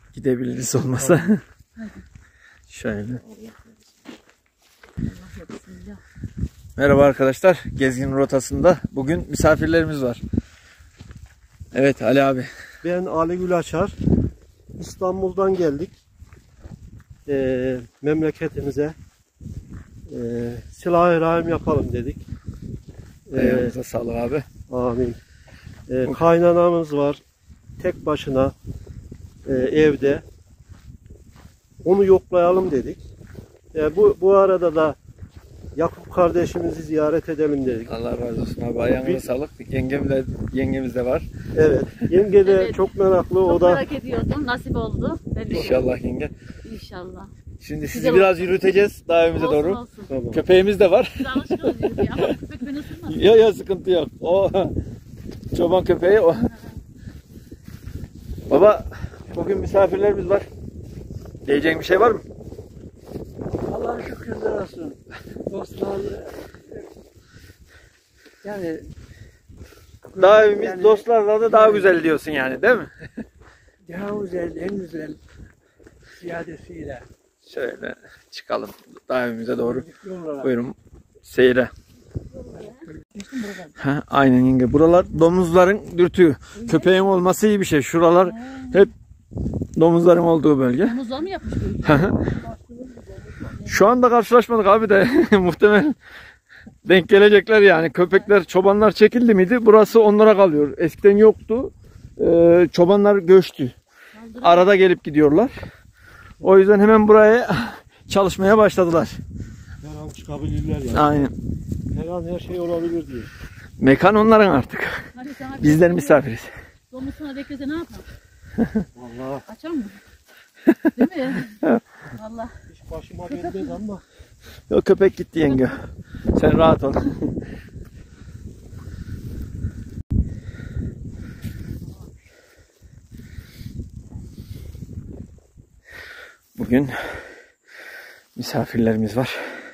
Gidebiliriz olmasa. Şöyle. Merhaba arkadaşlar. Gezgin rotasında bugün misafirlerimiz var. Evet Ali abi. Ben Ali Gülaçar. İstanbul'dan geldik. Memleketimize. Silah-ı Rahim yapalım dedik. Ayağınıza sağlık abi. Amin. Kaynanamız var. Tek başına evde. Onu yoklayalım dedik. Bu arada da Yakup kardeşimizi ziyaret edelim dedik. Allah razı olsun abi. Ayağınıza sağlık. Yengemiz de var. Evet. Yenge de Evet, çok meraklı. Çok o da merak ediyordum. Nasip oldu. İnşallah yenge. İnşallah. Şimdi sizi Güzel biraz olsun. yürüteceğiz daha evimize Olsun, doğru. olsun. Tamam. Köpeğimiz de var. Biz alışkınız yürüyüşe ama köpek beni ısırmaz. Ya sıkıntı yok. O çoban köpeği o. Baba bugün misafirlerimiz var. Diyeceğin bir şey var mı? Allah'a şükürler olsun. Dostlar yani Daha evimiz yani dostlarla da daha güzel diyorsun yani değil mi? daha güzel, en güzel ziyadesiyle Şöyle çıkalım daha evimize doğru. yollara. Buyurun seyre. Ha, aynen yenge. Buralar domuzların dürtüğü. Köpeğin olması iyi bir şey. Şuralar hep domuzların olduğu bölge. Domuzlar mı yapmış böyle? Şu anda karşılaşmadık abi de muhtemelen denk gelecekler yani. Köpekler, çobanlar çekildi miydi? Burası onlara kalıyor. Eskiden yoktu. Çobanlar göçtü. Arada gelip gidiyorlar. O yüzden hemen buraya çalışmaya başladılar. her an çıkabilirler yani. Aynen. Her an her şey olabilir diye. Mekan onların artık. Hadi sana Bizler misafiriz. Domuz sana beklese ne yapar? Vallahi Açar mı? Değil mi? Vallahi. hiç başıma gelmedi ama Yok köpek gitti yenge. Sen rahat ol. Bugün misafirlerimiz var.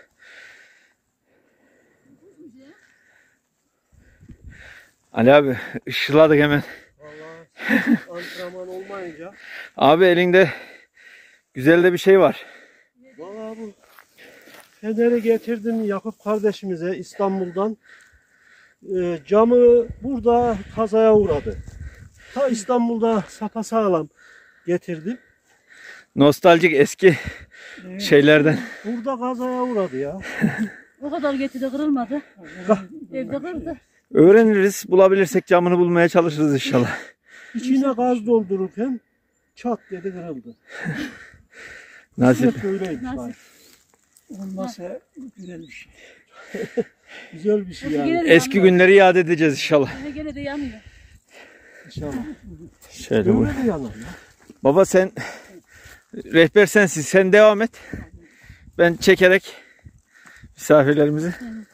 Ali abi ışıladık hemen. vallahi antrenman olmayınca Abi elinde güzel de bir şey var. vallahi bu feneri getirdim Yakup kardeşimize İstanbul'dan. Camı burada kazaya uğradı. Ta İstanbul'da sapasağlam getirdim. Nostaljik eski şeylerden. Burada kazaya uğradı ya. O kadar getirdi kırılmadı. Evde kırdı. Öğreniriz. Bulabilirsek camını bulmaya çalışırız inşallah. İçine gaz doldururken çat dedi kırıldı. Nasip. Hep öyleymiş. Nasip. bari. Olmasa güzel bir şey. Güzel bir şey Gene yani. de Eski yanıyor. günleri yad edeceğiz inşallah. Gene de yanıyor. İnşallah. Şöyle bu. Öyle de yanar ya. Baba sen rehber sensin. Sen devam et. Ben çekerek misafirlerimizi.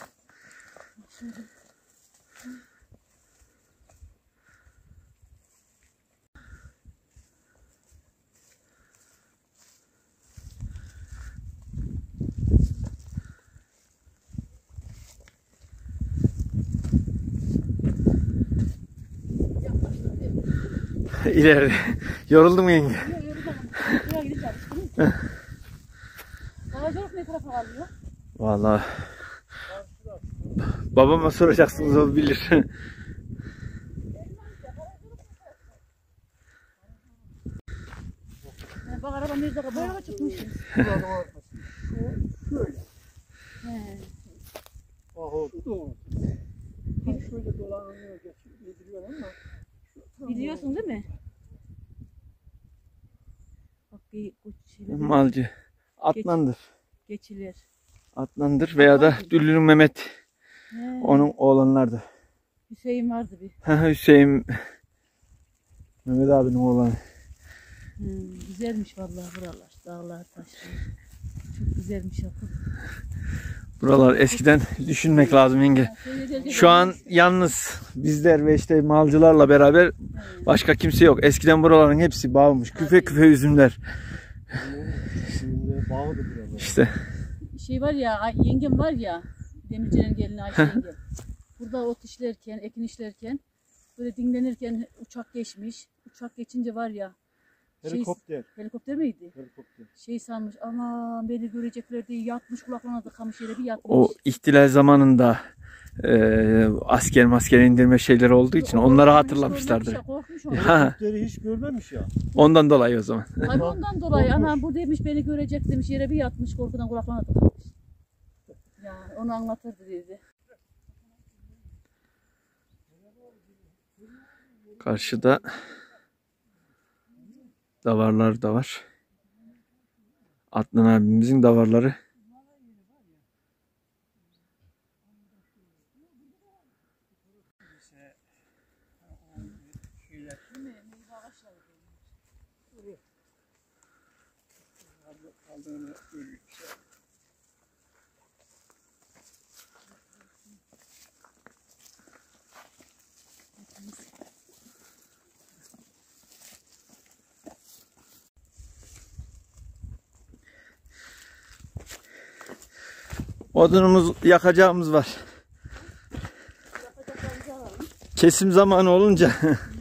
İleride. Yoruldun mu yenge? Buraya gideceğiz. Ağacılık ne tarafa kalıyor? Vallahi babama soracaksınız, o bilir. Bak araba nerede böyle çıkmış. Şöyle. He. Aho. Doğru. Şöyle dolanıyor, getiriyor ama Biliyorsun değil mi? Bak bir şeyler Malcı. Atlandır. geçilir. Atlandır veya da Düllü'nün Mehmet. He. Onun oğlanlardı. Hüseyin vardı bir. Hüseyin. Mehmet abinin oğlanı. Güzelmiş vallahi buralar. Dağlar, taşlar. Çok güzelmiş yapı. Buralar eskiden düşünmek lazım yenge. Şu an yalnız bizler ve işte malcılarla beraber başka kimse yok. Eskiden buraların hepsi bağmış. Küfe küfe üzümler. Şimdi bağlı buralar. İşte. Şey var ya, yengem var ya, Demirci'nin gelini Ayşe yengem. Burada ot işlerken, ekin işlerken, böyle dinlenirken uçak geçmiş. Uçak geçince var ya, Helikopter. Helikopter miydi? Helikopter. Şey sanmış aman beni görecekler diye yatmış kulaklarına tıkamış yere bir yatmış. O ihtilal zamanında asker indirme şeyleri olduğu için onları hatırlamışlardır. Korkmuş onu. Ha, Helikopteri hiç görmemiş ya. ondan dolayı o zaman. Tabii ondan dolayı anam bu demiş beni görecek demiş yere bir yatmış korkudan kulaklarına tıkamış. Ya onu anlatırdı dedi. Karşıda davarlar da var. Adnan abimizin davarları. Odunumuz yakacağımız var. Kesim zamanı olunca.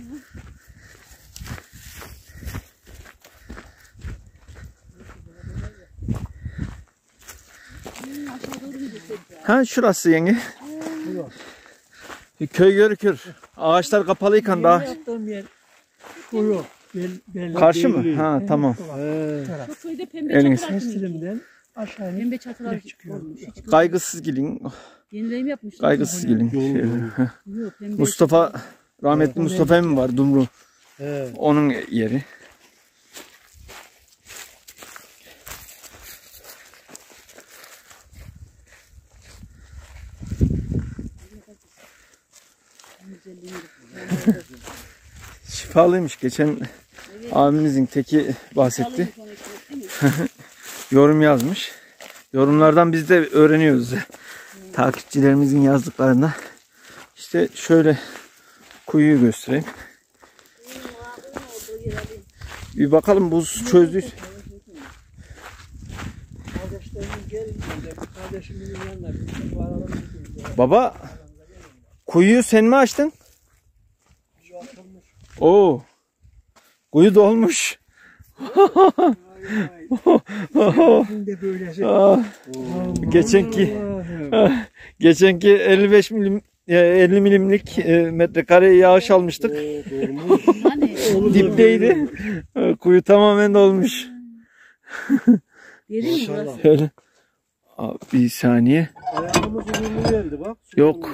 Ha şurası yenge. Köy görükür. Ağaçlar kapalıyken daha. Yaptığım yer şu Karşı mı? Ha tamam. Şu köyde pembe Eliniz. çatılar atılmış. Kestirimden aşağı Pembe çatılar çıkıyor. olmuş. Hiç Kaygısız gelin. yenilerim yapmışlar. Kaygısız gelin. Şöyle. Yok, pembe Mustafa, rahmetli Mustafa emmi var Dumru. He. Onun yeri. Şifalıymış. Geçen abimizin teki bahsetti. Yorum yazmış. Yorumlardan biz de öğreniyoruz. Takipçilerimizin yazdıklarında. İşte şöyle kuyuyu göstereyim. Bir bakalım buz çözdü. Kardeşlerimin gelince kardeşimin yanına bir aralarına gidiyor. Baba kuyuyu sen mi açtın? Oo. Kuyu dolmuş. Şimdi böylesi. Geçenki 55 milim 50 milimlik metrekare yağış almıştık. Hani Dipteydi. Kuyu tamamen dolmuş. derin mi burası? Şöyle. Abi, bir saniye. Ayağımız uzunluğu geldi bak. Yok.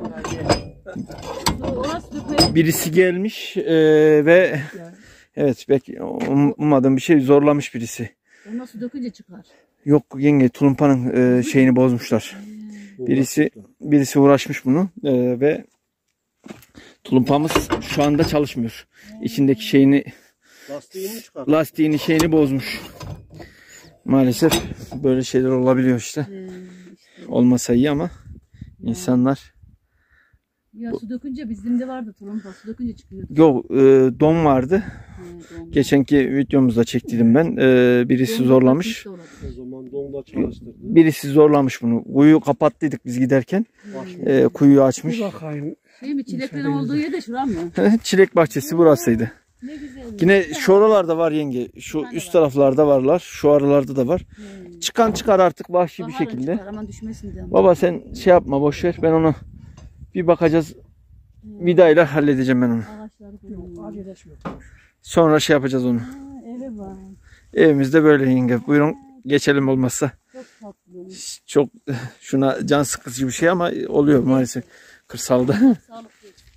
Orası da Birisi gelmiş ve evet belki ummadığım bir şey zorlamış birisi. ondan su dökünce çıkar. Yok yenge tulumpanın şeyini bozmuşlar. Birisi uğraşmış bunu ve tulumpamız şu anda çalışmıyor. İçindeki şeyini lastiğini şeyini bozmuş. Maalesef böyle şeyler olabiliyor işte. Olmasa iyi ama insanlar Ya su dökünce bizim de vardı tulumpa. Su dökünce çıkıyordu. yok don vardı. Don. Geçenki videomuzda çektiydim ben. Birisi zorlamış. O zaman donda çalıştırdı. Birisi zorlamış bunu. Kuyu kapattıydık biz giderken. Kuyuyu açmış. Bir bakayım. Şey mi çileklerin olduğu yerde şuram mı? Çilek bahçesi burasıydı. Ne güzel. Yine şu oralarda var yenge. Şu üst taraflarda varlar. Şu aralarda da var. Çıkan çıkar artık vahşi bir şekilde. Aman düşmesin diye. Baba sen şey yapma boş ver. Ben onu bir bakacağız. Vidayla halledeceğim ben onu. Ağaçları Yok, koyuyor. acelesi yok. Sonra şey yapacağız onu. Eve bak. Evimizde böyle yenge. Buyurun geçelim olmazsa. Çok tatlı. Çok şuna can sıkıcı bir şey ama oluyor maalesef kırsalda. Sağlıklı.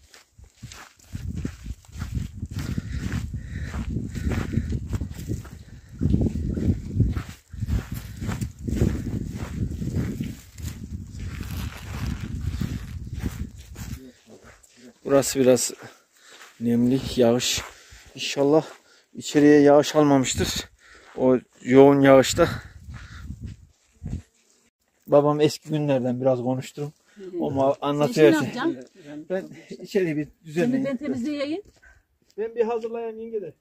Burası biraz nemli, yağış. İnşallah içeriye yağış almamıştır. O yoğun yağışta. Babam eski günlerden biraz konuşturum. O anlatıyor. Sen şey ne yapacaksın? Ben içeriye bir Şimdi düzenleyeyim. ben temizleyeyim. Ben bir hazırlayan yenge de.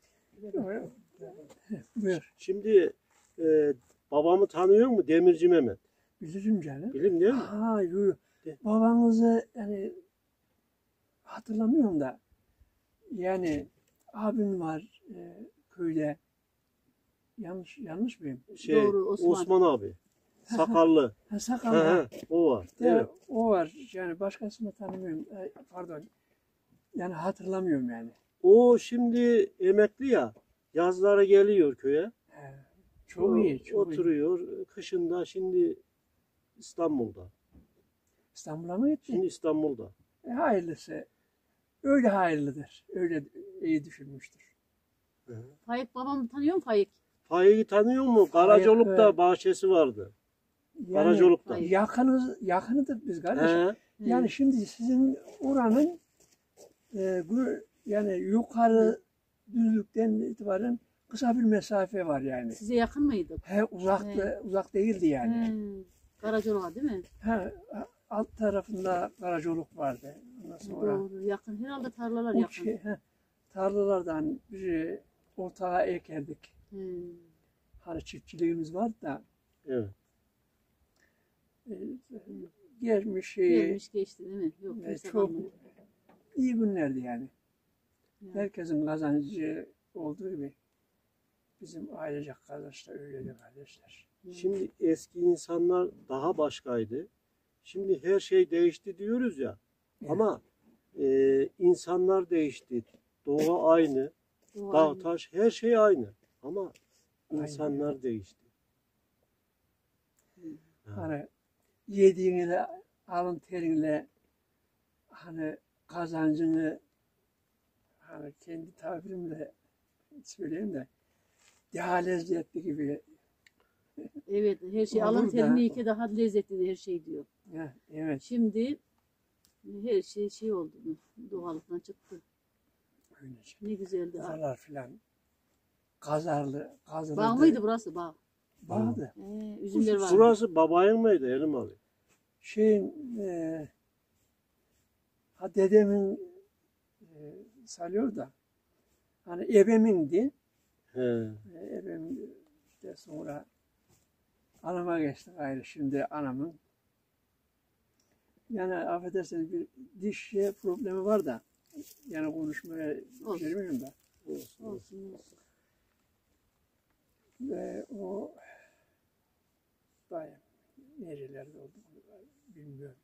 Buyur. Şimdi babamı tanıyor mu? Demirci Mehmet. Bilirim canım. Bilin değil mi? Ha, yürü. Babanızı yani hatırlamıyorum da yani abim var köyde yanlış mıyım? Doğru, Osman. Osman abi. Sakallı. Ha, sakallı. O var. De, Evet. o var. Yani başkasını tanımıyorum. Pardon. Yani hatırlamıyorum yani. O şimdi emekli ya. Yazları geliyor köye. Çok iyi. Çok iyi. Oturuyor. Kışında şimdi İstanbul'da. İstanbul'a mı gitti? Şimdi İstanbul'da. Hayırlısı. Öyle hayırlıdır. Öyle iyi düşünmüştür. Faik babamı tanıyor musun Faik? Faik'i tanıyor mu? Karacoluk'ta evet. bahçesi vardı. Karacoluk'ta. Yakınıdır biz kardeşim. He. Yani şimdi sizin oranın yani yukarı düzlükten itibaren kısa bir mesafe var yani. Size yakın mıydı? Uzak değildi yani. He. Karacoluk'a değil mi? Alt tarafında Karacoluk vardı. Ondan sonra Doğru, yakın. Herhalde tarlalar o yakın. tarlalardan bir ortağa ekerdik. He. Hani çiftçiliğimiz var da Evet. gelmiş Gelmiş geçti değil mi? Yok, kimse çok kalmadı. iyi günlerdi yani. Yani. Herkesin kazancı olduğu gibi bizim ailecek kardeşler öyleydi kardeşler. Şimdi eski insanlar daha başkaydı. Şimdi her şey değişti diyoruz ya. Evet. Ama insanlar değişti. Doğa aynı. O Dağ, aynı. taş her şey aynı. Ama Aynı, insanlar değişti. Hani yediğinle, alın terinle hani kazancını hani kendi tabirimle söyleyeyim de daha lezzetli gibi. Evet, her şey Olur alın da- terini iki daha lezzetli her şey diyor. Evet. Şimdi her şey oldu. Doğallıktan çıktı. Öyle. Ne güzeldi. Kazalar filan. Kazarlı. Bağ mıydı burası? Bağ. Bağdı. Üzümler var. Burası babayın mıydı Elim abi? Şeyin dedemin salıyor da hani ebemindi. He. Ebem de sonra anama geçti gayrı şimdi anamın. Yani affedersiniz bir diş problemi var da yani konuşmaya Olsun. girmiyorum da. Olsun. Olsun olsun. Ve o daim nerelerde oldu bilmiyorum.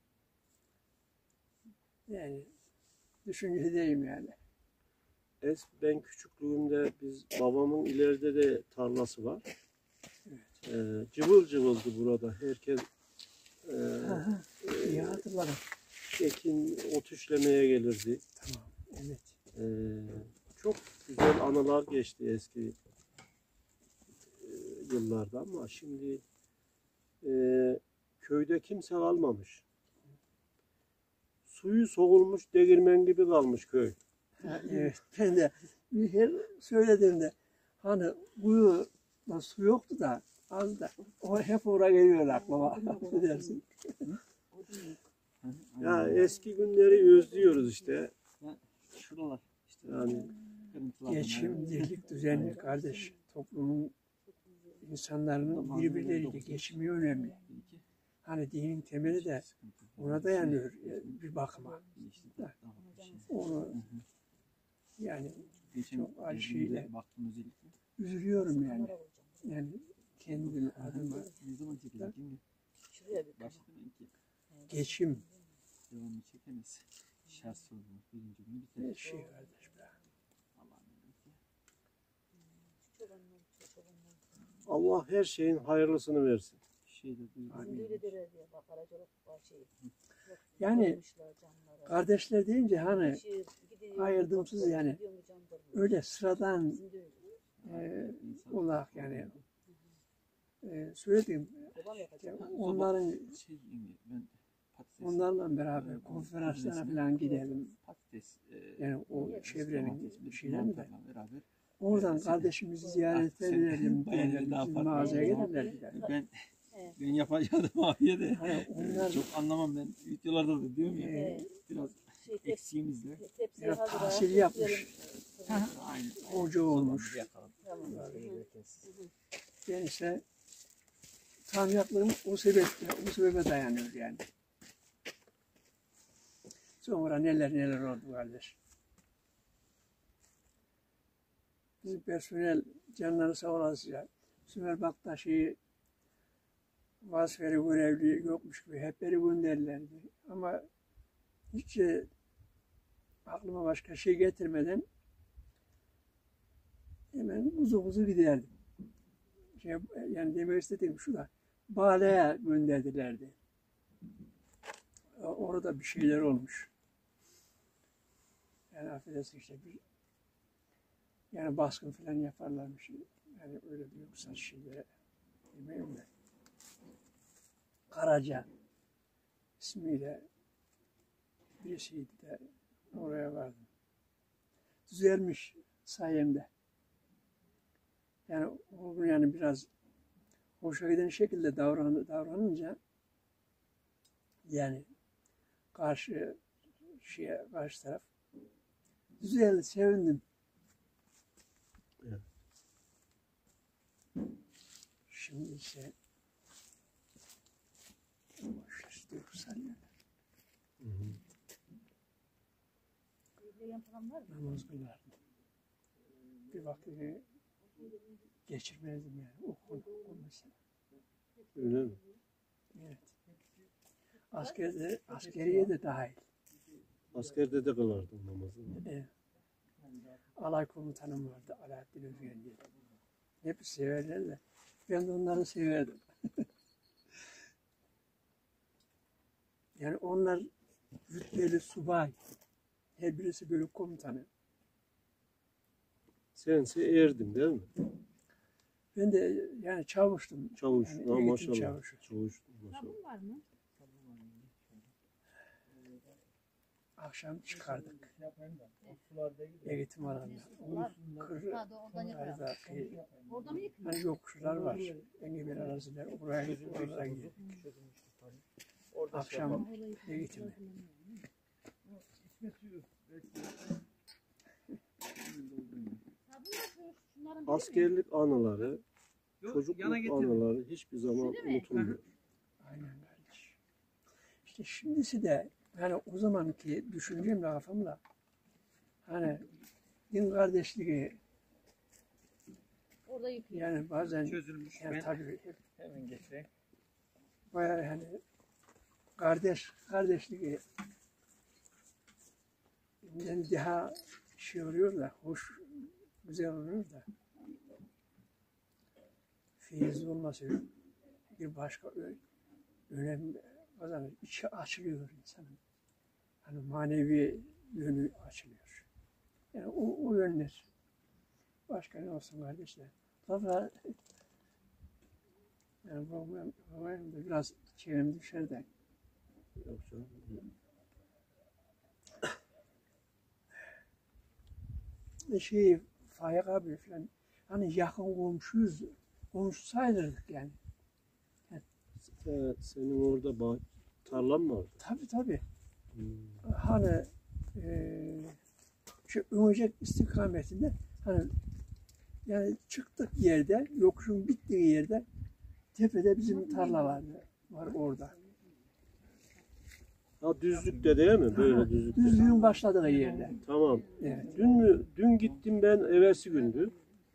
Yani düşüncedeyim yani. Ben küçüklüğümde biz babamın ileride de tarlası var. Cıvıl cıvıldı burada. Herkes İyi hatırladım. ekin ot işlemeye gelirdi. Tamam. Evet. Çok güzel anılar geçti eski yıllarda ama şimdi köyde kimse kalmamış. Suyu soğulmuş değirmen gibi kalmış köy. Evet. Ben de bir her söylediğimde hani kuyuda su yoktu da az da o hep oraya geliyor aklıma. Dersin. Ya eski günleri özlüyoruz işte. Şuralar işte. Yani Geçim, dirlik, düzenli kardeş. Toplumun insanların birbirleriyle geçimi önemli. Hani dinin temeli de ona dayanıyor bir bakıma. Onu yani çok acıyla baktım özellikle. üzülüyorum yani. Yani kendim adıma Ne zaman çekilecek? Başladım ki geçim devamını çekemez. Şart sorunu birinci günü biter. ne şey kardeş be. Allah'ın emri. Allah her şeyin hayırlısını versin. Şeyde Yani kardeşler deyince hani ayırdımsız yani öyle sıradan olarak yani söylediğim onların şey ben patates onlarla beraber konferanslara falan gidelim. patates Yani o çevrenin şeylerini de beraber oradan kardeşimizi ziyaret edelim derler. Bizim mağazaya gelirler. ben yapacaktım abiye de. Hani onlar Çok anlamam ben videolarda da diyorum ya. Biraz eksiğimizle. ya tahsil yapmış. Aynen. Hoca olmuş. Ben ise tanıyaklarım o sebebe dayanıyor yani. Sonra neler oldu kardeş. bizim personel canları sağ olasıca Sümer Baktaş'ı vazifeli görevli yokmuş gibi hep beni gönderirlerdi. Ama hiç aklıma başka şey getirmeden hemen kuzu kuzu giderdim. Yani demek istediğim şu da Bale'ye gönderdilerdi. Orada bir şeyler olmuş. Yani affedersin işte yani baskın falan yaparlarmış. Yani öyle bir yoksa şeylere demeyeyim de. Karaca ismiyle birisiydi de oraya vardım. Düzelmiş sayemde. Yani o yani biraz hoşa giden şekilde davranınca yani karşı taraf düzeldi, sevindim. Evet. Şimdi ise duygusal yani. Namaz kılardım. Bir vakti geçirmezdim yani. O mesela. Öyle mi? Evet. Askeriye de dahil. Askerde de kılardım namazını. Evet. Alay komutanım vardı. Alaaddin Özgen diye. Hep severler de. Ben de onları severdim. Yani onlar rütbeli subay. Her birisi bölük komutanı. Sense erdin değil mi? Ben de yani çavuştum. Çavuş. Yani Ha, eğitim maşallah. çavuşu. Çavuş. Maşallah. Sabun var mı? Akşam çıkardık. Eğitim alanında. Oradan yapalım. Orada mı yıkıyor? Hani yokuşlar var. Engebeli araziler. Oralara gidiyor. Akşam eğitimi. Askerlik anıları, çocukluk anıları hiçbir zaman unutulmuyor. Aynen kardeş. İşte şimdisi de yani o zamanki düşüncemle kafamla hani din kardeşliği Orada yıkıyor. yani bazen Çözülmüş. yani Ben tabii hemen getireyim. bayağı hani kardeşliği yani daha şey oluyor da hoş güzel oluyor da feyizli olması bir başka önemli kazanır. İçi açılıyor insanın. Hani manevi yönü açılıyor. Yani o yönler. Başka ne olsun kardeşler. Tabii yani babam da biraz çevrem düşer de. Yok canım. Faik abi falan hani yakın komşu sayılırdık yani. Senin orada tarlan mı vardı? Tabii. Hmm. Hani şu Ömecek istikametinde hani yani çıktık yerde, yokuşun bittiği yerde tepede bizim tarla var orada. Ha düzlükte değil mi? Böyle düzlükte. Düzlüğün başladığı yerde. Tamam. Evet. Dün gittim ben evvelsi gündü.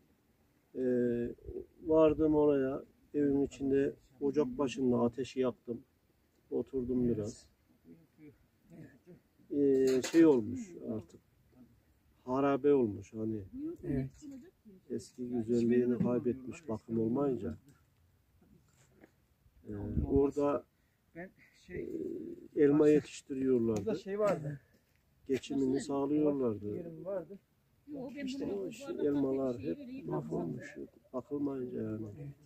Vardım oraya. Evimin içinde ocak başında ateşi yaktım. Oturdum biraz. Şey olmuş artık. Harabe olmuş hani. Evet. Eski güzelliğini kaybetmiş bakım olmayınca. Orada Ben elma yetiştiriyorlardı. burada şey vardı. Geçimini sağlıyorlardı. Yerim vardı. Yok, ben İşte bunu o işte elmalar hep mahvolmuş. Bakılmayınca yani.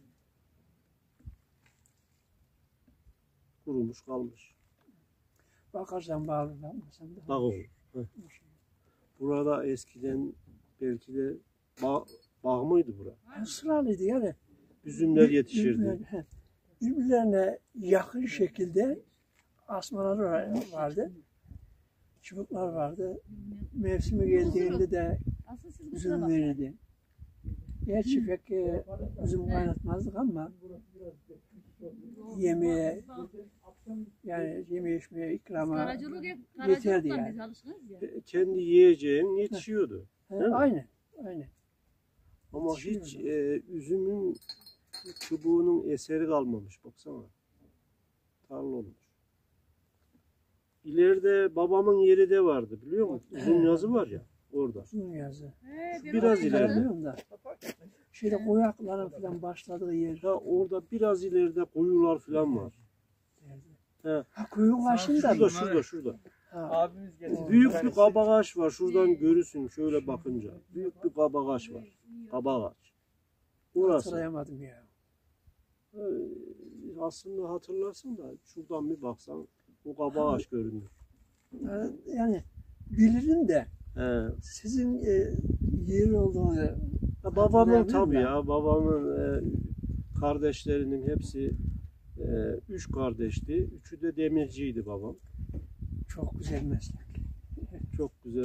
Kurumuş kalmış. Bakarsan bağlı, bakmasan da. Dağ olur. Heh. Burada eskiden belki de bağ mıydı bura? Yani sıralıydı yani. Üzümler yetişirdi. Birbirlerine yakın şekilde asmalar vardı. Çubuklar vardı. Mevsimi geldiğinde de Asıl siz bu üzüm tarafa verirdi. Gerçi pek üzüm kaynatmazdık ama yemeğe yani yeme içmeye ikrama Karacılık yeterdi biz yani. alışkınız ya. Kendi yiyeceğin yetişiyordu. Değil mi? Aynen. Ama hiç üzümün çubuğunun eseri kalmamış. Baksana. Tarla olmuş. İleride babamın yeri de vardı biliyor musun? Uzun yazı var ya orada. Uzun yazı. Biraz ileride. Bilmiyorum da. Şöyle koyakların falan başladığı yer. Ha, orada biraz ileride kuyular falan var. He. Ha, kuyunun başında mı? Şurada. Ha, Abimiz geldi. Büyük bir kabak ağaç var. Şuradan görürsün şöyle bakınca. Büyük bir kabak ağaç var. Kabak ağaç. Orası. hatırlayamadım ya. Aslında hatırlarsın da şuradan bir baksan o kabak ağaç görünür. Yani bilirim de He. sizin yeri olduğunu Ya babamın hatırlayabilirim tabii ben. ya babamın kardeşlerinin hepsi 3 kardeşti. Üçü de demirciydi babam. Çok güzel meslek. Çok güzel.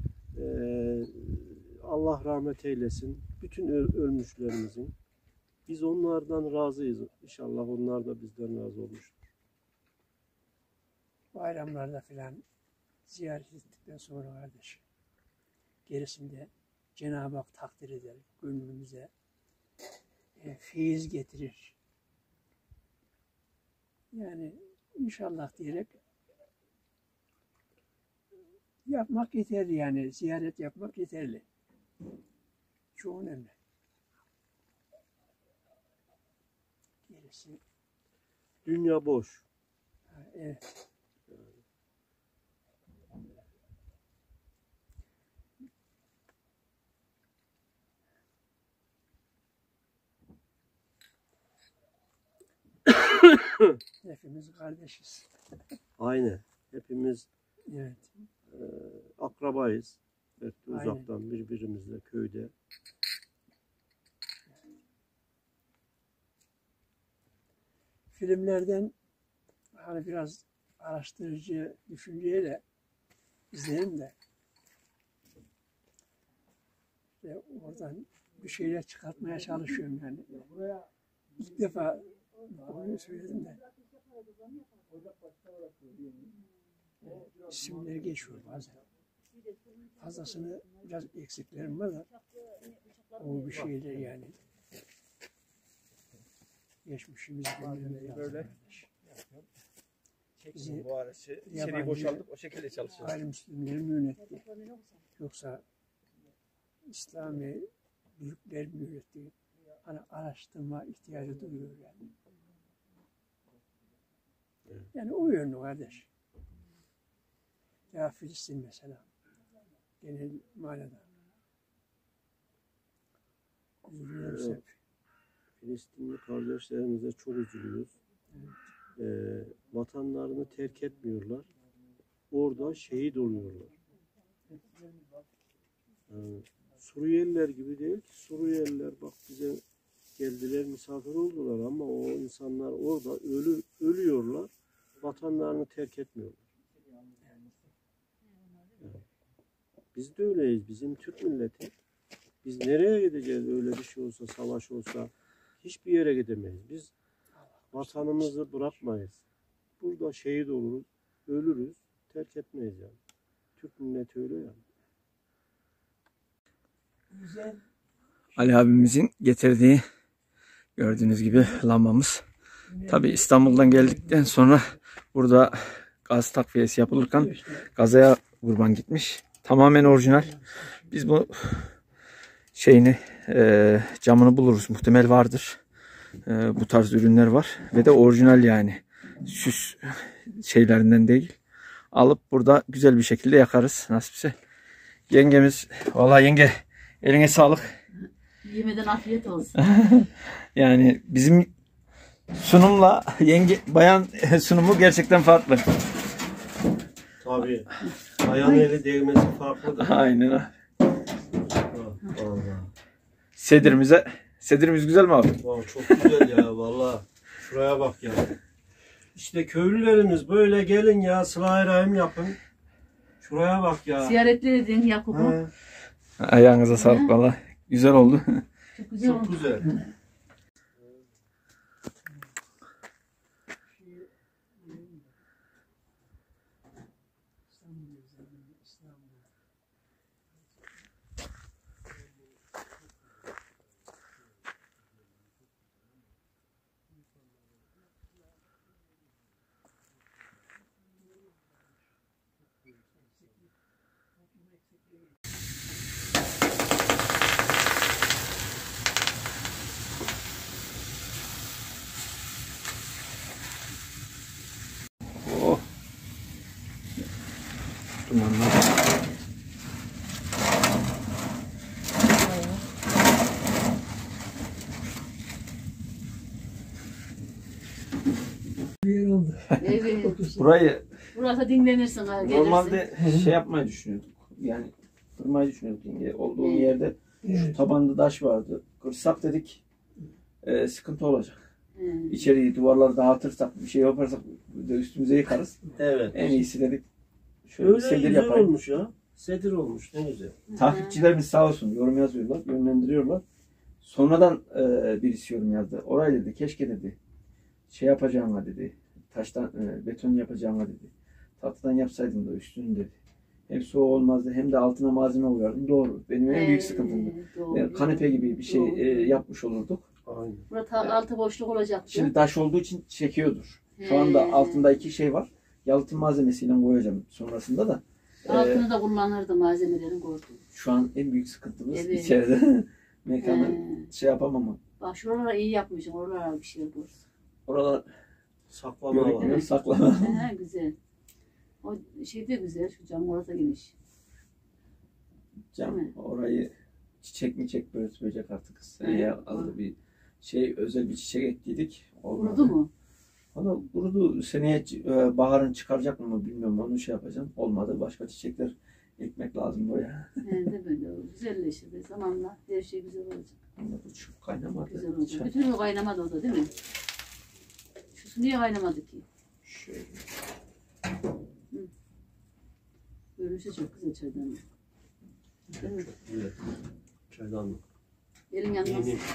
Allah rahmet eylesin. Bütün ölmüşlerimizin. Biz onlardan razıyız. İnşallah onlar da bizden razı olmuştur. Bayramlarda filan ziyaret ettikten sonra kardeşim gerisinde Cenab-ı Hak takdir eder. Gönlümüze feyiz getirir. Yani inşallah diyerek yapmak yeterli yani. Ziyaret yapmak yeterli. Çok önemli. Gerisi Dünya boş. evet. Hepimiz kardeşiz. Aynı. Hepimiz Evet. akrabayız. Belki Aynen. uzaktan birbirimizle köyde. Filmlerden hani biraz araştırıcı düşünceyle izlerim de işte oradan bir şeyler çıkartmaya çalışıyorum yani. İlk defa onu söyledim de isimler geçiyor bazen. Fazlasını biraz eksiklerim var da o bir şeyler yani. Geçmişimiz Böyle. Bizi Çeksin bu araçı. İçeriği yabancı- boşaltıp o şekilde çalışıyoruz. gayrimüslimler mi yönetti? Yoksa İslami büyükler mi yönetti? Hani araştırma ihtiyacı duyuyor yani. Yani o yönlü kardeş. Ya Filistin mesela. Genel manada. Üzülüyoruz hep. Filistinli kardeşlerimize çok üzülüyoruz. Vatanlarını terk etmiyorlar. Orada şehit oluyorlar. Suriyeliler gibi değil ki. Suriyeliler bak bize geldiler, misafir oldular ama o insanlar orada ölüyorlar. Vatanlarını terk etmiyorlar. Biz de öyleyiz. Bizim Türk milleti. Biz nereye gideceğiz öyle bir şey olsa, savaş olsa? Hiçbir yere gidemeyiz. Biz vatanımızı bırakmayız. Burada şehit oluruz, ölürüz, terk etmeyiz yani. Türk milleti öyle yani. Ali abimizin getirdiği gördüğünüz gibi lambamız. Tabi İstanbul'dan geldikten sonra burada gaz takviyesi yapılırken gazaya kurban gitmiş. Tamamen orijinal. Biz bu şeyini camını buluruz. Muhtemel vardır. Bu tarz ürünler var. Ve de orijinal yani. Süs şeylerinden değil. Alıp burada güzel bir şekilde yakarız nasipse. Yengemiz, vallahi yenge eline sağlık. Yemeden afiyet olsun. Yani bizim sunumla yenge bayan sunumu gerçekten farklı. Tabii. Ayağın eli değmesi farklıdır. Aynen öyle. Vallahi. Sedirimiz güzel mi abi? Vallahi çok güzel ya vallahi. Şuraya bak ya. İşte köylülerimiz böyle gelin ya, sıla-i rahim yapın. Şuraya bak ya. Ziyaretli edin Yakup'u. He, Ayağınıza sağlık vallahi. Güzel oldu. Çok güzel çok oldu. güzel. Dumanlar. Bir yer oldu. Evet. Burayı Burası dinlenirsin ha, gelirsin. normalde şey yapmayı düşünüyorduk. Yani kırmayı düşünüyorduk yenge. Olduğum yerde şu Evet. tabanda taş vardı. Kırsak dedik sıkıntı olacak. Hı. İçeriği duvarları dağıtırsak bir şey yaparsak bir de üstümüze yıkarız. Evet. En iyisi dedik. Şöyle Öyle sedir güzel yapayım. olmuş ya. Sedir olmuş ne güzel. Takipçilerimiz sağ olsun yorum yazıyorlar, yönlendiriyorlar. Sonradan birisi yorum yazdı. Orayı dedi, keşke dedi, şey yapacağıma dedi, taştan, beton yapacağıma dedi, tahtadan yapsaydım da üstünü dedi. Hem soğuk olmazdı hem de altına malzeme koyardım. Doğru. Benim en büyük sıkıntımdı. Doğru. Kanepe gibi bir şey Doğru. yapmış olurduk. Aynen. Burada altı boşluk olacaktı. Şimdi taş olduğu için çekiyordur. Şu anda altında iki şey var. Yalıtım malzemesiyle koyacağım sonrasında da. Altını da kullanırdı malzemelerin gördüğüm. Şu an en büyük sıkıntımız Evet. içeride mekanı He. şey yapamam. Bak şuralara iyi yapmışsın. Oralara bir şey bulursun. Oralar Saklama var. görünüyor, saklama. He, güzel. O şey de güzel. Şu cam orası geniş. Cam Değil mi? orayı çiçek mi çek böğütmeyecek artık. Seneye Evet. aldı bir şey özel bir çiçek ektiydik. Olmadı. Kurudu mu? Valla kurudu. Seneye baharın çıkaracak mı bilmiyorum. Onu şey yapacağım. Olmadı. Başka çiçekler ekmek lazım buraya. He, de böyle güzelleşir. Zamanla her şey güzel olacak. Ama bu çok kaynamadı. Güzel olacak. Çay. Bütün o kaynamadı o da değil mi? Şu niye kaynamadı ki? Şöyle. Görünüşü çok güzel çaydanlık. Değil mi? Evet. Çaydanlık. Elin yanmaz. Yeni.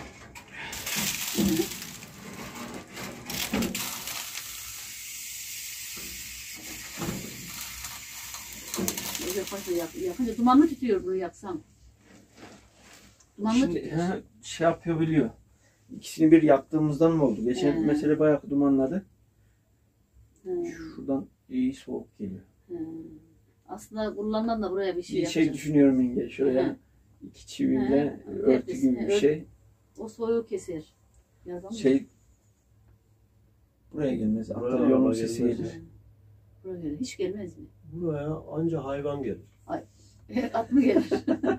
Yakınca dumanlı tutuyor bunu yaksam. Dumanlı Şimdi tutuyor. şey yapıyor biliyor. İkisini bir yaktığımızdan mı oldu? Geçen He. mesele bayağı dumanladı. He, Şuradan iyi soğuk geliyor. he. Aslında kullanılan da buraya bir şey Bir şey yapacak. düşünüyorum yenge. Şuraya He. iki çiviyle He. örtü gibi bir Örtü. şey. O soğuğu keser. Yazalım. Şey buraya gelmez. Buraya Atlar yolun araba sesi gelmez. gelir. Buraya hiç gelmez mi? Buraya anca hayvan gelir. At mı gelir?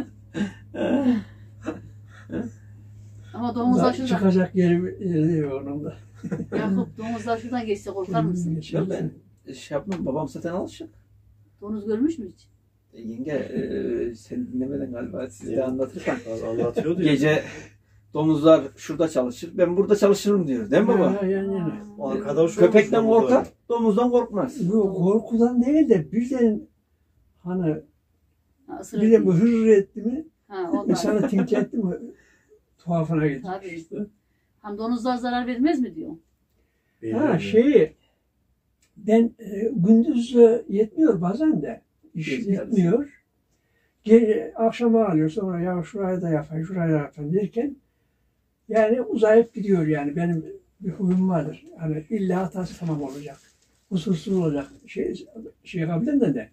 Ama domuzlar şuradan, Çıkacak yeri yok onun da. Yakup domuzlar şuradan geçse korkar mısın? Ya ben şey yapmam. Babam zaten alışık. Domuz görmüş mü hiç? Yenge sen dinlemeden galiba siz de Evet. anlatırsan. Anlatıyordu ya. Gece domuzlar şurada çalışır. Ben burada çalışırım diyor. Değil mi baba? Ha, yani. O arkadaş Köpekten olmuş korkar, domuzlar. domuzdan korkmaz. Bu korkudan değil de birden hani Ha, ısırır bir de diye. bu hırr etti mi Ha, ondan. insana tink etti mi tuhafına gidiyor. Tabii. işte. Hem domuzlar zarar vermez mi diyor? Ha ben gündüz yetmiyor bazen de iş Gece yetmiyor. Akşama alıyor sonra ya şurayı da yapayım şurayı da yapayım derken yani uzayıp gidiyor yani benim bir huyum vardır. Hani illa hatası tamam olacak. Kusursuz olacak şey yapabilirim de.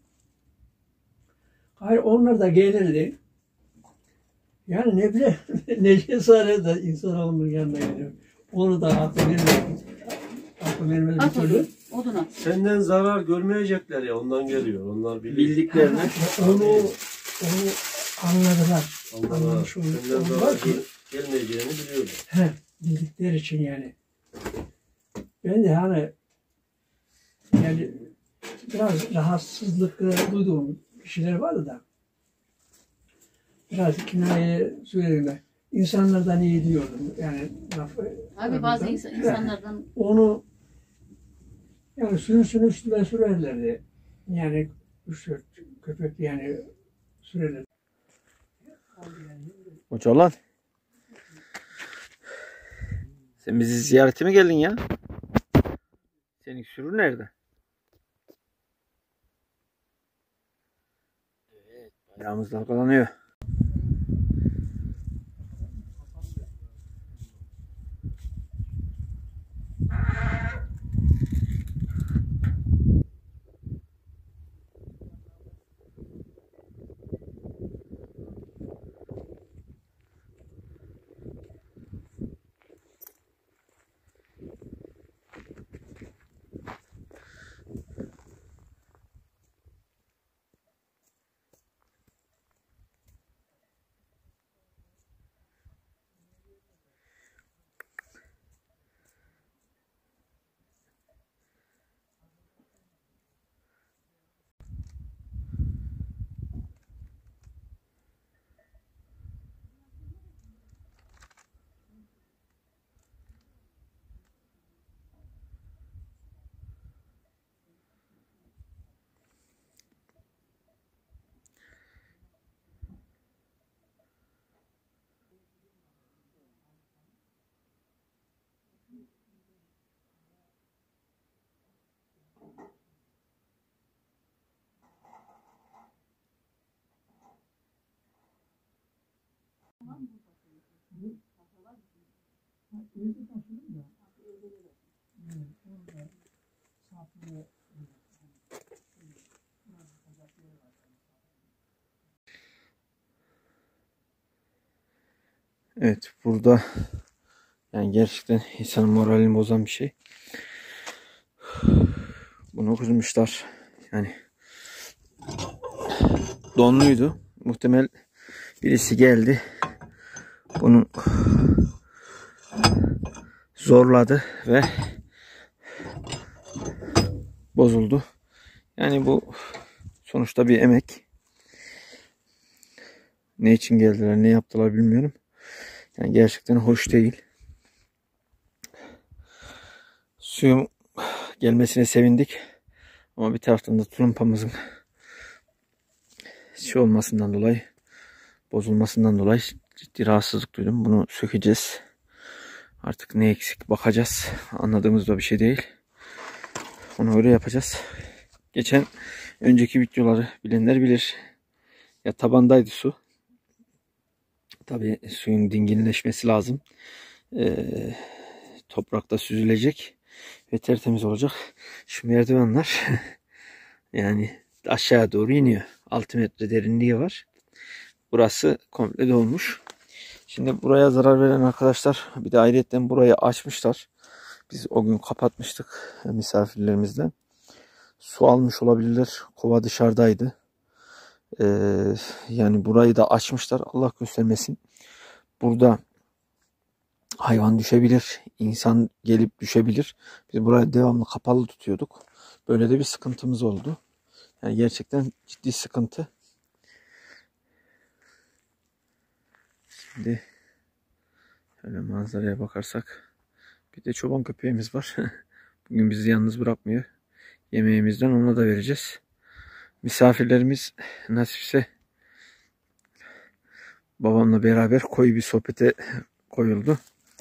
Hayır onlar da gelirdi. Yani ne bileyim ne cesaret de insanoğlunun yanına geliyor. Onu da aklı vermez bir At türlü. oduna. Senden zarar görmeyecekler ya ondan geliyor. Onlar biliyor. Bildiklerini. Onu anladılar. Onlara Anlamış senden oldular zarar ki gelmeyeceğini biliyorlar. bildikleri için yani. Ben de hani yani biraz rahatsızlık duyduğum kişiler vardı da biraz kinaye söyledim de insanlardan iyi diyordum yani lafı. Abi bazı insanlardan Onu yani sürüsünü üstüne sürerlerdi. Yani 3-4 köpek yani sürerler. Hoca lan. Sen bizi ziyarete mi geldin ya? Senin sürü nerede? Evet, bayrağımız dalgalanıyor. Evet, burada yani gerçekten insanın moralini bozan bir şey. Bunu kırmışlar. Yani donluydu. Muhtemel birisi geldi. Bunu zorladı ve bozuldu. Yani bu sonuçta bir emek. Ne için geldiler, ne yaptılar bilmiyorum. Yani gerçekten hoş değil. Suyun gelmesine sevindik. Ama bir taraftan da tulumpamızın şey olmasından dolayı, bozulmasından dolayı ciddi rahatsızlık duydum. Bunu sökeceğiz. Artık ne eksik bakacağız. Anladığımız da bir şey değil. Onu öyle yapacağız. Geçen önceki videoları bilenler bilir. Ya tabandaydı su. Tabii suyun dinginleşmesi lazım. Toprakta süzülecek ve tertemiz olacak. Şu merdivenler yani aşağı doğru iniyor. 6 metre derinliği var. Burası komple dolmuş. Şimdi buraya zarar veren arkadaşlar bir de ayrıyetten burayı açmışlar. Biz o gün kapatmıştık misafirlerimizle. Su almış olabilirler. Kova dışarıdaydı. Yani burayı da açmışlar. Allah göstermesin. Burada hayvan düşebilir. İnsan gelip düşebilir. Biz burayı devamlı kapalı tutuyorduk. Böyle de bir sıkıntımız oldu. Yani gerçekten ciddi sıkıntı. Şimdi şöyle manzaraya bakarsak bir de çoban köpeğimiz var. Bugün bizi yalnız bırakmıyor. Yemeğimizden ona da vereceğiz. Misafirlerimiz nasipse babamla beraber koyu bir sohbete koyuldu.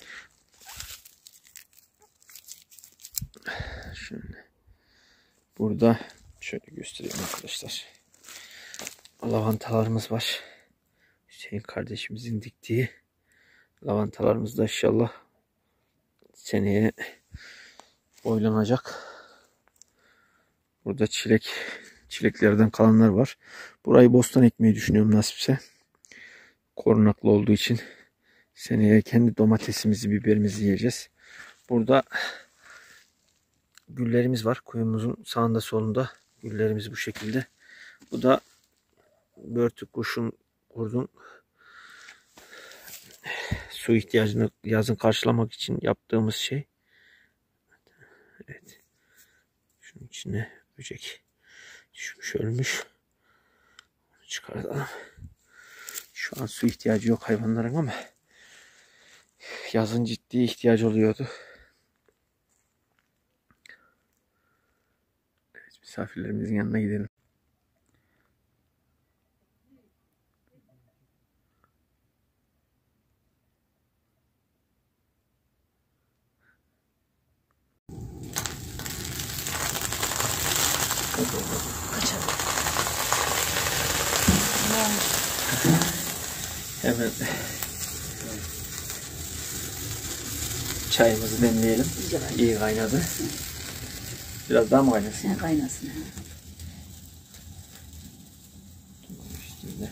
Şimdi burada şöyle göstereyim arkadaşlar. Lavantalarımız var. Hüseyin kardeşimizin diktiği lavantalarımız da inşallah seneye boylanacak. Burada çileklerden kalanlar var. Burayı bostan ekmeyi düşünüyorum nasipse. Korunaklı olduğu için seneye kendi domatesimizi, biberimizi yiyeceğiz. Burada güllerimiz var. Kuyumuzun sağında solunda güllerimiz bu şekilde. Bu da börtü kurdun su ihtiyacını yazın karşılamak için yaptığımız şey. Evet. Şunun içine böcek düşmüş, ölmüş. Onu çıkartalım. Şu an su ihtiyacı yok hayvanların ama yazın ciddi ihtiyacı oluyordu. Evet, misafirlerimizin yanına gidelim. Hemen çayımızı demleyelim. İyi kaynadı. Biraz daha mı kaynasın? Kaynasın. Üstünde.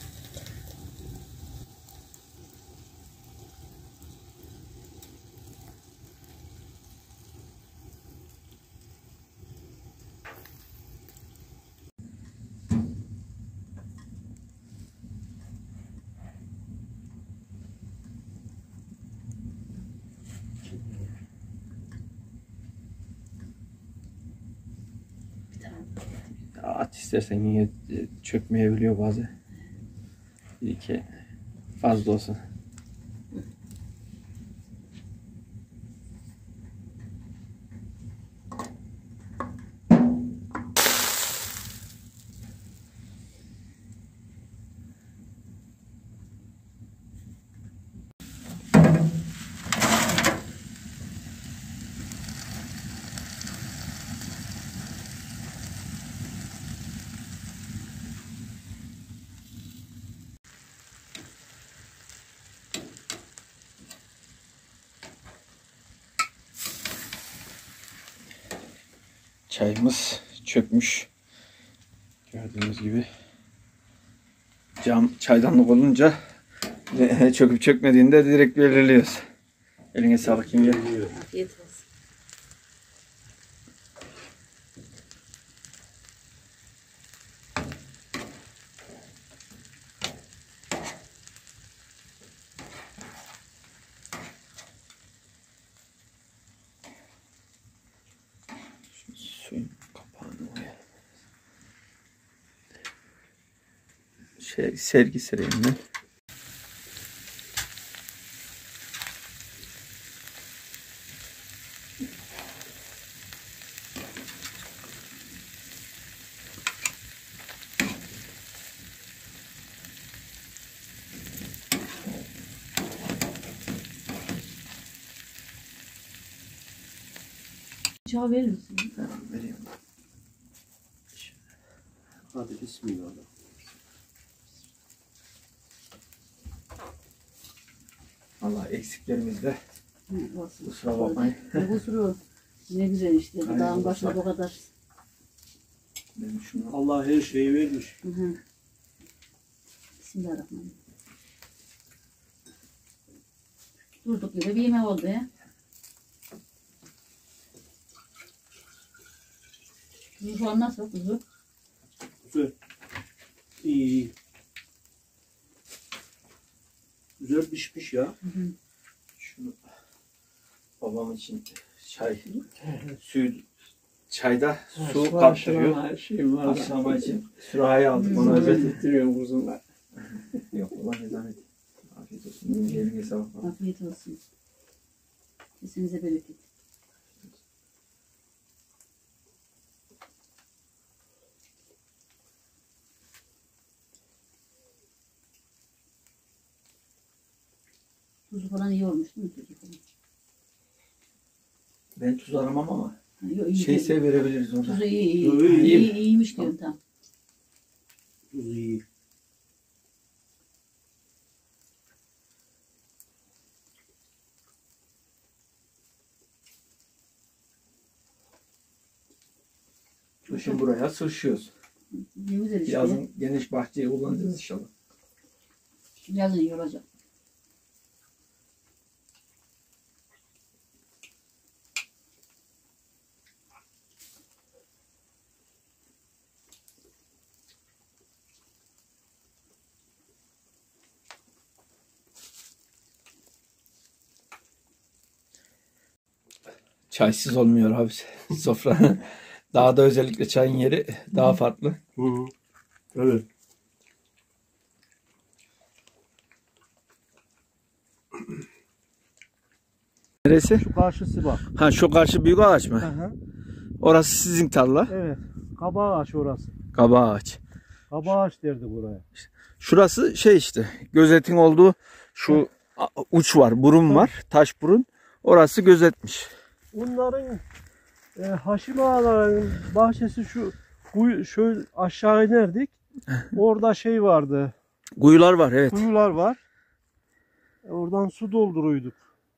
At istersen yine çökmeyebiliyor bazı. Bir iki fazla olsun. Çayımız çökmüş. Gördüğünüz gibi. Cam çaydanlık olunca çöküp çökmediğinde direkt belirliyoruz. Eline sağlık Yenge. Afiyet olsun. Suyun kapağını koyalım. Sergi sereyim ben. Çay verir misin? Vereyim. Hadi bismillah. Allah eksiklerimizde Olsun. kusura bakmayın. Ne kusuru? Ne güzel işte. Bu Aynen, dağın başında olsun. bu kadar. Ben şunu Allah her şeyi vermiş. Hı hı. Bismillahirrahmanirrahim. Durduk yere bir yemek oldu ya. Kuzu şu an nasıl kuzu? Güzel. İyi iyi. Güzel pişmiş ya. Hı hı. şunu babam için çay suyu çayda su kaptırıyor. Her şeyim var. Akşama için sürahayı aldık. Ona Nefret özel. ettiriyorum kuzumlar. Yok ulan ne zahmet. Afiyet olsun. Eline sağlık. Afiyet olsun. Kesinize bereket. Tuzu falan iyi olmuş değil mi? Tuzu falan. Ben tuz aramam ama Ha, yok, iyi şeyse değil. verebiliriz orada. Tuzu iyi iyi. Tuzu iyi. İyi, iyiymiş diyorum tam. Tuz iyi. Kışın buraya sığışıyoruz. Ne güzel işte. Yazın geniş bahçeyi kullanacağız inşallah. Yazın iyi olacak. Çaysız olmuyor abi sofra. Dağda özellikle çayın yeri daha farklı. Hı hı. Evet. Neresi? Şu karşısı bak. Ha şu karşı büyük ağaç mı? Hı hı. Orası sizin tarla. Evet. Kaba ağaç orası. Kaba ağaç. Kaba ağaç derdi buraya. Şurası şey işte gözetin olduğu şu uç var, burun var, taş burun. Orası gözetmiş. Bunların Haşim Ağaların bahçesi şu kuyu, şöyle aşağı inerdik. Orada şey vardı. Kuyular var evet. Kuyular var. Oradan su dolduruyduk.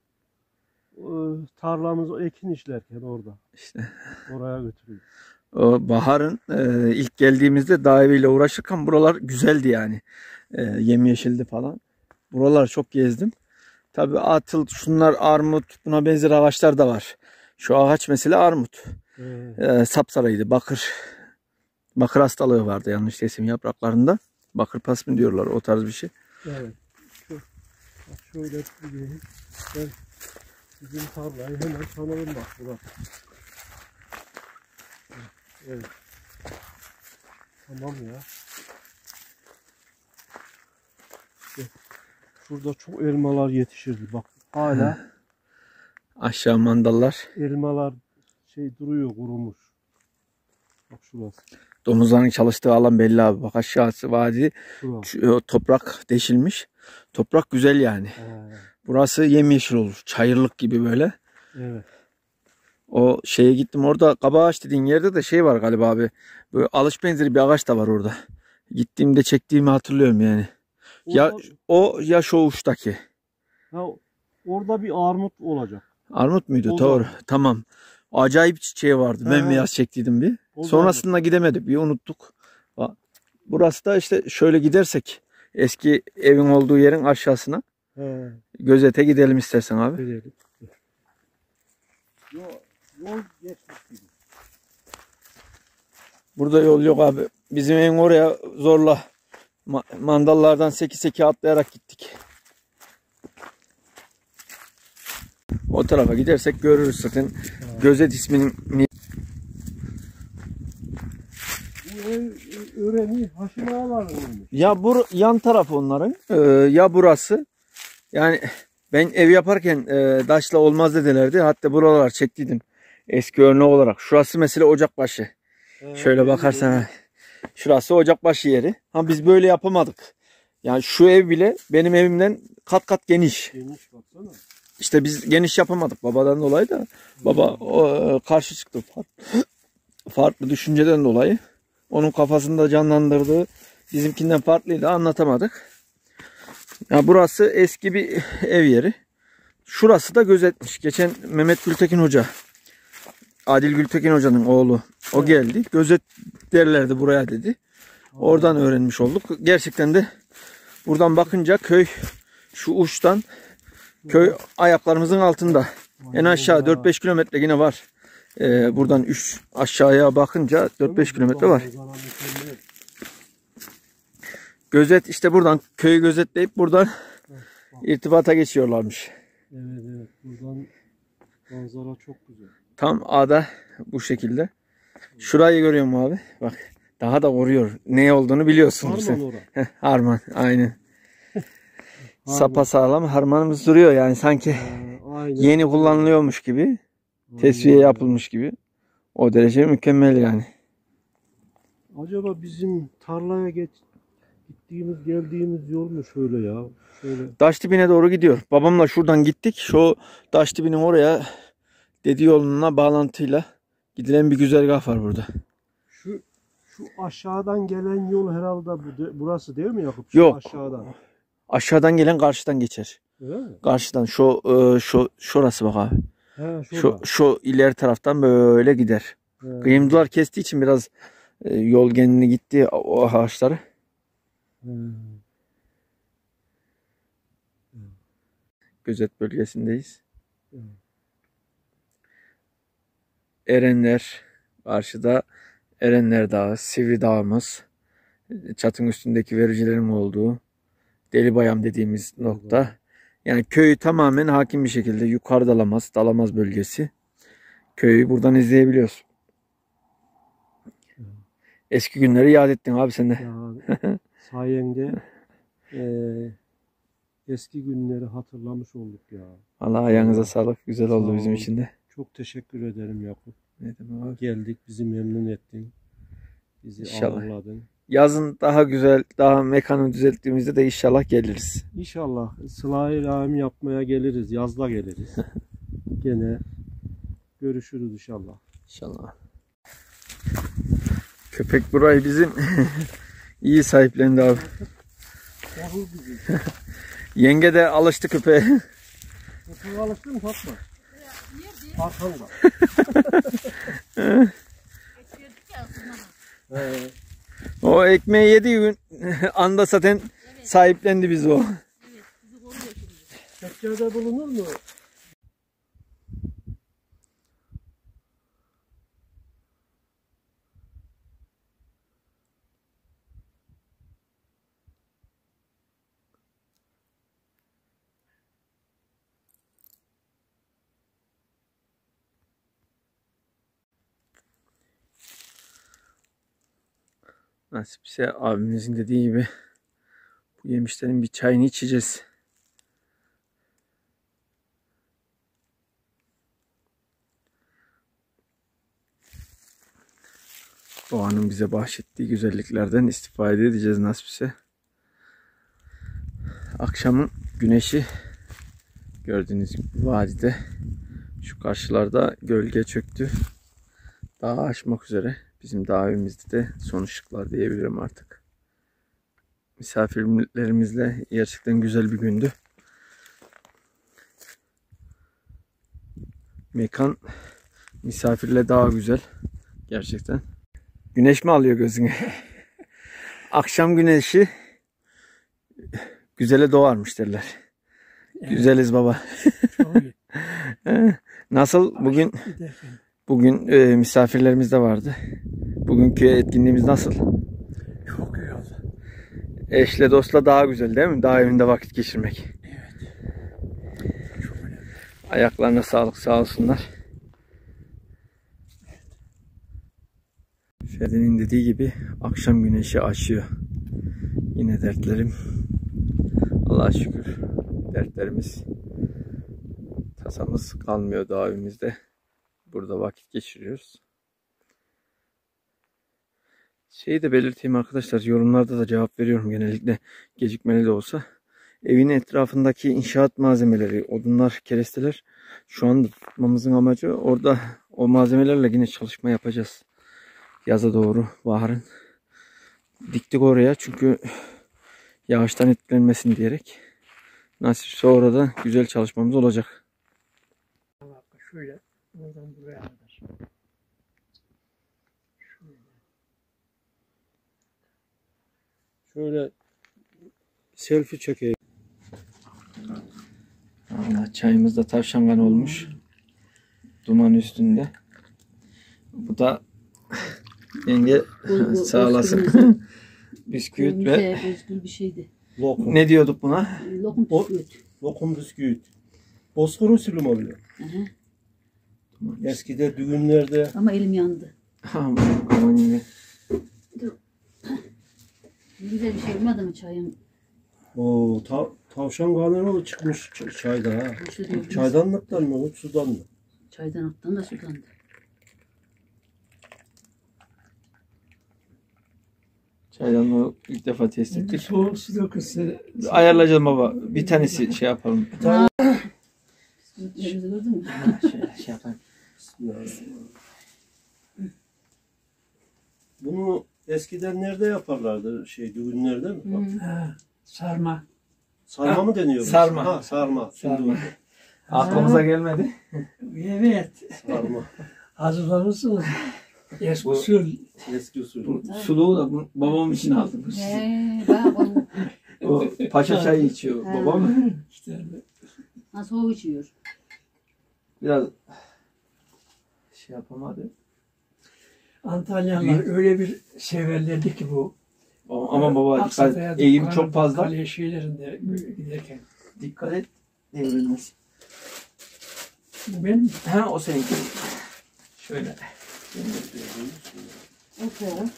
Tarlamızı ekin işlerken orada. İşte Oraya götürüyorduk. o baharın ilk geldiğimizde dağ eviyle uğraşırken buralar güzeldi yani. Yemyeşildi falan. Buralar çok gezdim. Tabii atıl şunlar armut, buna benzer ağaçlar da var. Şu ağaç mesela armut. Sapsarıydı. Bakır hastalığı vardı yanlış değilsem yapraklarında. Bakır pasmin diyorlar o tarz bir şey. Evet. Bak şöyle gideyim. Ben bizim tarlayı hemen tanırım bak burası. Evet. Tamam ya. İşte şurada çok elmalar yetişirdi. Bak hala Aşağı mandallar. elmalar şey duruyor kurumuş. Bak şurası. Domuzların çalıştığı alan belli abi. Bak aşağısı vadi. Şurası. Toprak deşilmiş. Toprak güzel yani. Burası yemyeşil olur. Çayırlık gibi böyle. Evet. O şeye gittim orada kaba ağaç dediğin yerde de şey var galiba abi. Böyle alış benzeri bir ağaç da var orada. Gittiğimde çektiğimi hatırlıyorum yani. Ya Orada, o ya şu uçtaki. ya orada bir armut olacak. Armut muydu? O Doğru. da. Tamam. Acayip çiçeği vardı. Ha. Bembeyaz çektiydim bir. O Sonrasında gidemedik. Bir unuttuk. Burası da işte şöyle gidersek eski evin olduğu yerin aşağısına He. Gözete gidelim istersen abi. Gidelim. Yol geçmiş gibi. Burada yol yok abi. Bizim evin oraya zorla mandallardan seki atlayarak gittik. O tarafa gidersek görürüz zaten. Gözet isminin Bu ev öğreni Haşim Ağaları'nın. ya bu yan tarafı onların ya burası. Yani ben ev yaparken taşla olmaz dedilerdi. Hatta buralar çektiydim eski örneği olarak. Şurası mesela Ocakbaşı. Şöyle bakarsan şurası Ocakbaşı yeri. Ha biz böyle yapamadık. Yani şu ev bile benim evimden kat kat geniş. Geniş baksana. İşte biz geniş yapamadık babadan dolayı da. Baba karşı çıktı. Farklı düşünceden dolayı. Onun kafasında canlandırdığı bizimkinden farklıydı, anlatamadık. Ya burası eski bir ev yeri. Şurası da gözetmiş. Geçen Mehmet Gültekin Hoca, Adil Gültekin Hoca'nın oğlu. O geldi. Gözet derlerdi buraya dedi. Oradan öğrenmiş olduk. Gerçekten de buradan bakınca köy şu uçtan köy ayaklarımızın altında. En aşağı 4-5 kilometre yine var. Buradan 3 aşağıya bakınca 4-5 kilometre var. Gözet işte buradan köyü gözetleyip buradan irtibata geçiyorlarmış. Evet evet. Buradan manzara çok güzel. Tam A'da bu şekilde. Şurayı görüyor musun abi? Bak daha da koruyor. Ne olduğunu biliyorsun Harman sen. orada. Harman aynen. Sapasağlam harmanımız duruyor yani sanki Aynen. yeni kullanılıyormuş gibi. Tesviye yapılmış gibi. O derece mükemmel yani. Acaba bizim tarlaya gittiğimiz geldiğimiz yol mu şöyle ya? Şöyle. Taş dibine doğru gidiyor. Babamla şuradan gittik. Şu taş dibinin oraya Dedi yoluna bağlantıyla gidilen bir güzergah var burada. Şu aşağıdan gelen yol herhalde burası değil mi Yakup? Şu Yok. aşağıdan. Aşağıdan gelen karşıdan geçer. Öyle mi? Karşıdan şurası bak abi. He, Şu ileri taraftan böyle gider. He. Kıyımcılar kestiği için biraz yol kendini gitti o ağaçları. He. Gözet bölgesindeyiz. Hı. Erenler karşıda, Erenler Dağı, Sivri Dağımız, çatın üstündeki vericilerin olduğu Delibayam dediğimiz nokta. Yani köyü tamamen hakim bir şekilde yukarı Dalamaz bölgesi. Köyü buradan izleyebiliyorsun. Eski günleri yad ettin abi sen de. Ya, sayende eski günleri hatırlamış olduk ya. Allah ayağınıza sağlık. Güzel Sağ oldu bizim ol. için de. Çok teşekkür ederim Yakup. Ne demek abi? Geldik, bizi memnun ettin. Bizi İnşallah. ağırladın. Yazın daha güzel, daha mekanı düzelttiğimizde de inşallah geliriz. İnşallah sıla-i rahim yapmaya geliriz. Yazda geliriz. Gene görüşürüz inşallah. İnşallah. Köpek burayı bizim iyi sahiplendi abi. Yenge de alıştı köpeğe. Köpeğe alıştın mı Fatma? Arkamda. O ekmeği yediği gün anda zaten sahiplendi bizi o. Tekkede bulunur mu? Nasipse abimizin dediği gibi bu yemişlerin bir çayını içeceğiz. Doğanın bize bahşettiği güzelliklerden istifade edeceğiz nasipse. Akşamın güneşi gördüğünüz gibi vadide, şu karşılarda gölge çöktü. Dağı aşmak üzere. Bizim dağ evimizde de son ışıklar diyebilirim artık. Misafirlerimizle gerçekten güzel bir gündü. Misafirle daha güzel. Gerçekten. Güneş mi alıyor gözünü? Akşam güneşi güzele doğarmış derler. Güzeliz baba. Çok iyi. Nasıl bugün Giderken. bugün misafirlerimiz de vardı. Bugünkü etkinliğimiz nasıl? Çok iyi oldu. Eşle dostla daha güzel değil mi? Daha evinde vakit geçirmek. Evet. Çok önemli. Ayaklarına sağlık, sağ olsunlar. Ferdi'nin dediği gibi akşam güneşi açıyor. Yine dertlerim. Allah'a şükür dertlerimiz, tasamız kalmıyor daha evimizde. Burada vakit geçiriyoruz. Şeyi de belirteyim arkadaşlar, yorumlarda da cevap veriyorum genellikle gecikmeli de olsa. Evin etrafındaki inşaat malzemeleri, odunlar, keresteler şu anda tutmamızın amacı orada o malzemelerle yine çalışma yapacağız. Yaza doğru, baharın. Diktik oraya çünkü yağıştan etkilenmesin diyerek. Nasipse orada güzel çalışmamız olacak. Bak şöyle buradan buraya kadar. Şöyle selfie çekeyim. Allah, çayımız da tavşan kanı olmuş. Duman üstünde. Bu da yenge sağ olasın. Bisküvit ve Özgür bir şeydi. Lokum. ne diyorduk buna? Lokum O- bisküvit. Lokum bisküvit. Bozkır usulü mü oluyor? Hı hı. Eskide düğünlerde Ama elim yandı. Aman yenge. Güzel bir şey olmadı mı çayım? o tavşan kanı çıkmış çayda ha. Boşu diyor. Çaydanlıktan mı, sudan mı? Çaydanlıktan da sudan da. Çaydanlığı ilk defa test ettik. Soğuk su dökülse Ayarlayacağım baba. Bir tanesi şey yapalım. Bisküvitlerimizi gördün mü? Şöyle şey yapayım. Bunu eskiden nerede yaparlardı? Düğünlerde mi? Hı. ha, sarma. Sarma mı deniyor? Sarma. Ha, sarma. Sarma. Aklımıza gelmedi. Evet. Sarma. Hazırlamışsınız. Eski Bu- usul. Eski usul. Bu suluğu da babam için aldım. Bak onu. O paşa çayı içiyor babam. İşte Ha, soğuk içiyor. Biraz şey yapamadı. Antalyalılar öyle bir severlerdi ki bu. Ama baba dikkat Aksaray'a, et. Eğim Kur'an çok fazla. Antalya şeylerinde giderken. Dikkat et. Devrilmez. Bu benim Ha o seninki. Şöyle. Okey.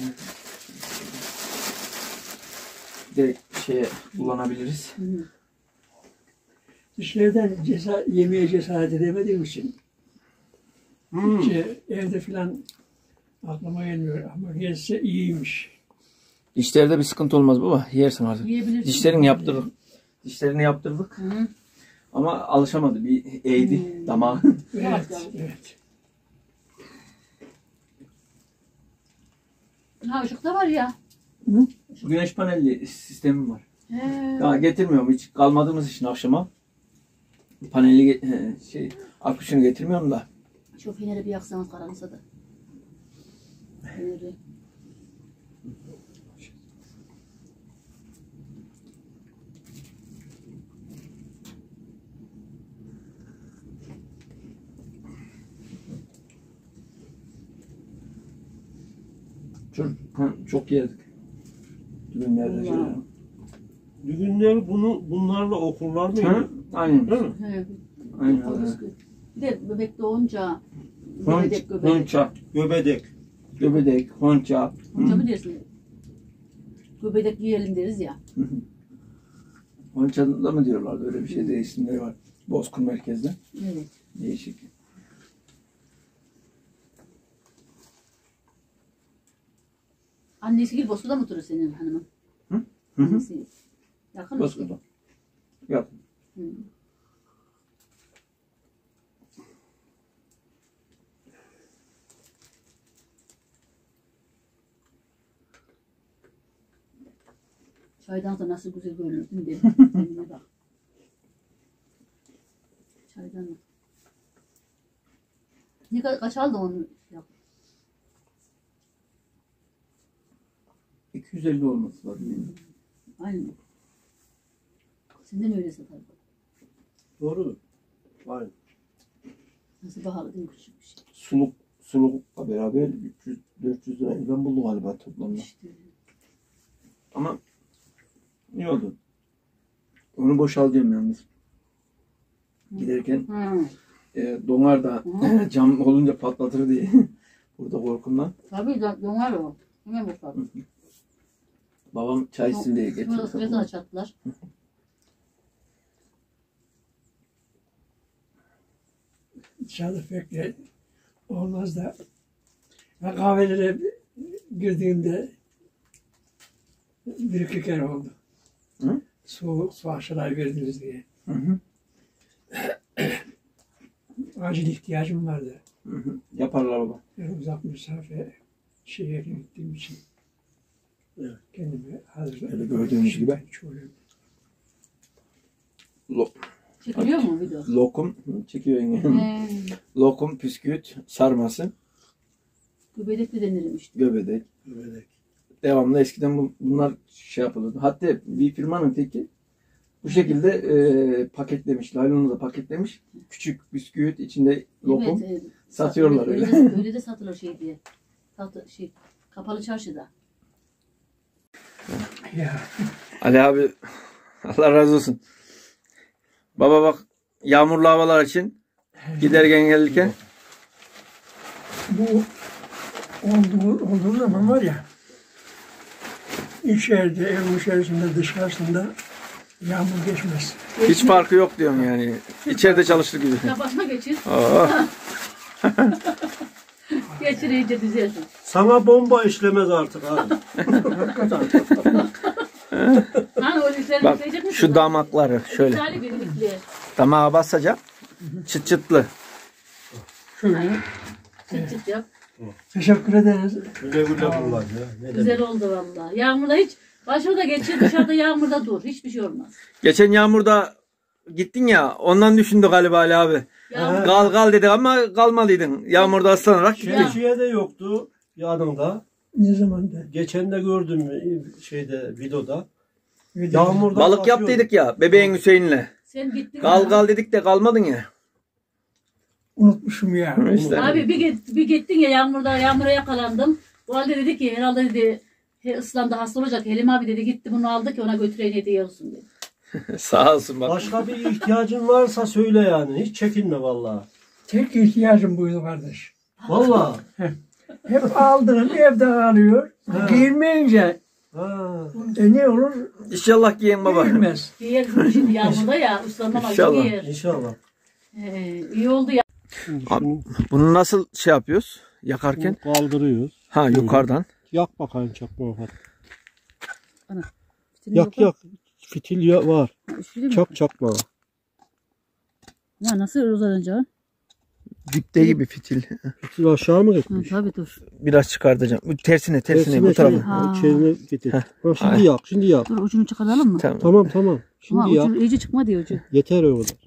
Direkt şeye kullanabiliriz. Hı. dışarıdan yemeye cesaret edemediğim için hiç, evde filan aklıma gelmiyor ama gelse iyiymiş. Dişlerde bir sıkıntı olmaz baba. Yersin artık. Yiyebilirsin. Dişlerini yaptırdık. Dişlerini yaptırdık. Hı. Ama alışamadı. Bir eğdi damağı. Yavaş Evet, yavaş. evet. Ha, ışık da var ya. Güneş panelli sistemim var. He. Daha getirmiyorum. Hiç kalmadığımız için akşama. Paneli aküsünü getirmiyorum da. Şu feneri bir yaksanız karanlıksa da. Feneri. Çok yedik. Düğünlerde şöyle. Vallahi. Düğünleri bunlarla okurlar mı? Hı? Aynen. Değil mi? He. Aynen öyle. Bir de bebek doğunca Honç, göbedek göbedek. honça, Göbedek. göbedek, honça. Honca mı dersin? Göbedek yiyelim deriz ya. Honça da mı diyorlar? Öyle bir şey de isimleri var. Bozkır merkezde. Evet. Değişik. Annesi gibi Bozkır'da mı oturur senin hanımın? Hı? Hı hı. Annesi. Yakın mı? Bozkır'da. Yok. Hı. Çaydan da nasıl güzel görünür değil mi? Kendine bak. Çaydan da. Ne kadar kaç aldın onu? Yap. 250 olması lazım. Aynen. Senden öyle satar. Doğru. Var. Nasıl pahalı değil mi küçük bir şey. Sulukla beraber 300-400 lirayı ben buldum galiba toplamda. İşte. Ama iyi oldu. Onu boşaltıyorum yalnız. Giderken donar da cam olunca patlatır diye. Burada korkumdan. Tabii donar o. Hemen boşaldı. Babam çay içsin diye Şurada getirdi. sıkıntı açattılar. Dışarıda pek de olmaz da. Ben kahvelere girdiğimde bir iki kere oldu. Hı? Su aşılar verdiniz diye. Hı hı. Acil ihtiyacım vardı. Hı hı. Yaparlar baba. Yani uzak mesafe şehre gittiğim için. Evet. Kendimi hazır. Öyle gördüğünüz gibi. Çekiliyor mu video? Lokum çekiyor yenge. Lokum, püsküvit, sarması, Göbedek de denirim işte. göbedek. Göbelek. Devamlı eskiden bunlar şey yapılırdı. Hatta bir firmanın teki bu şekilde paketlemiş. Laylonu da paketlemiş. Küçük bisküvit içinde lokum satıyorlar öyle. Öyle de satılır şey diye. Kapalı çarşıda. Ya Ali abi Allah razı olsun. Baba bak yağmurlu havalar için giderken gelirken bu olduğu zaman var ya, içeride, evin içerisinde, dışarısında yağmur geçmez. hiç farkı yok diyorum yani. İçeride çalıştık gibi. Kafasına geçir. Oh. Geçir iyice düzelsin. Sana bomba işlemez artık abi. Hani o lifleri Bak yükleyecek misin? şu damakları şöyle. Güzel bir lifli. Damağa basacağım. Çıt çıtlı. Şöyle. Çıt çıt yap. Teşekkür ederiz. Güle güle kullan ya. Ne demek? Güzel oldu vallahi. Yağmurda hiç başımda geçir, dışarıda yağmurda dur. Hiçbir şey olmaz. Geçen yağmurda gittin ya ondan düşündü galiba Ali abi. Yağmur, Kal kal dedi ama kalmalıydın. Yağmurda ıslanarak gittin. Şemsiye de yoktu yanımda. Ne zamanda? Geçen de gördüm şeyde videoda. Yağmurda Balık yaptıydık ya bebeğin Hüseyin'le. sen gittin. Kal kal dedik de kalmadın ya. Unutmuşum ya. İşte. Abi bir gittin ya yağmura yakalandım. O halde dedi ki herhalde dedi ıslandı hasta olacak. Helim abi dedi gitti bunu aldı ki ona götüreyim hediye olsun dedi. Sağ olsun bak. Başka bir ihtiyacın varsa söyle yani. Hiç çekinme vallahi. Tek ihtiyacım buydu kardeş. Vallahi. Hep aldığım evde kalıyor. Giyinmeyince Ha. ne olur? İnşallah giyin baba. Giyilmez. Giyer şimdi yağmurda ya ıslanmamak için İnşallah. giyer. İnşallah. İyi oldu ya. Abi, bunu nasıl şey yapıyoruz? Yakarken? Kaldırıyoruz. Ha yukarıdan. Yak bakayım çakmağı. Ana. Yak. Fitil var. Çak çakmağı. Ya nasıl uzanacaksın? Dipte gibi fitil. Fitil aşağı mı gitmiş? Tabii dur. Biraz çıkartacağım. Tersine bu tarafa. Ha. İçerine getir. Ha, şimdi Ay. yak. Şimdi yak. Dur ucunu çıkaralım mı? Tamam. Tamam. Şimdi Ama yak. ucu iyice çıkma diyor ucu. Yeter o kadar.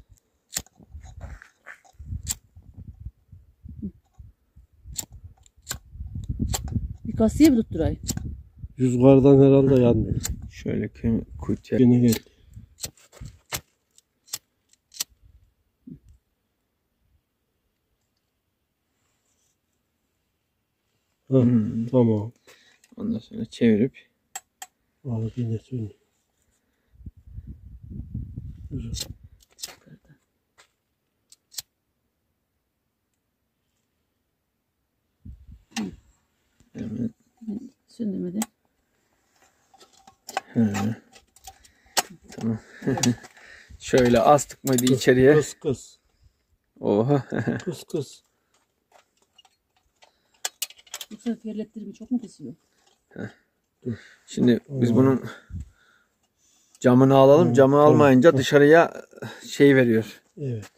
Bir kasıya bir tutturayım. Rüzgardan herhalde yanmıyor. Şöyle kuytuya. Yine gel. Ha, tamam. Ondan sonra çevirip. Al yine söyle. Güzel. Hemen. Söndürmedi. Tamam. Şöyle astık mıydı içeriye? Kıs. Oha. Kıs. Yoksa terlettirimi çok mu kesiyor? Şimdi biz bunun camını alalım. Camını almayınca dışarıya şey veriyor. Evet.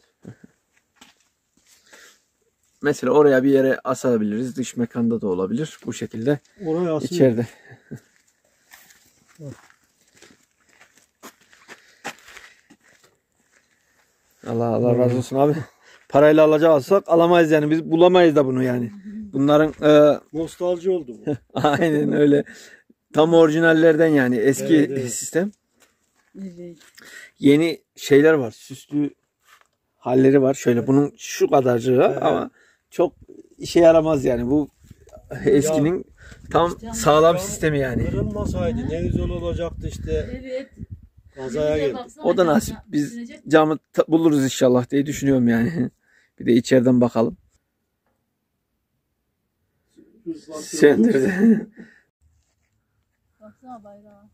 Mesela oraya bir yere asabiliriz. Dış mekanda da olabilir. Bu şekilde Oraya asıl. içeride. Allah razı olsun abi. parayla alacaksak alamayız yani. Biz bulamayız da bunu yani. Bunların Nostalji oldu bu. aynen öyle. Tam orijinallerden yani. Eski Evet. sistem. Evet. Yeni şeyler var. Süslü halleri var. Şöyle bunun şu kadarcığı Evet. ama çok işe yaramaz yani. Bu eskinin tam sağlam sistemi yani. Kırılmasaydı ne güzel olacaktı işte. Evet. Kazaya geldi. O da nasip. Biz camı buluruz inşallah diye düşünüyorum yani. Bir de içeriden bakalım. Söndürdü. Baksana bayrağı.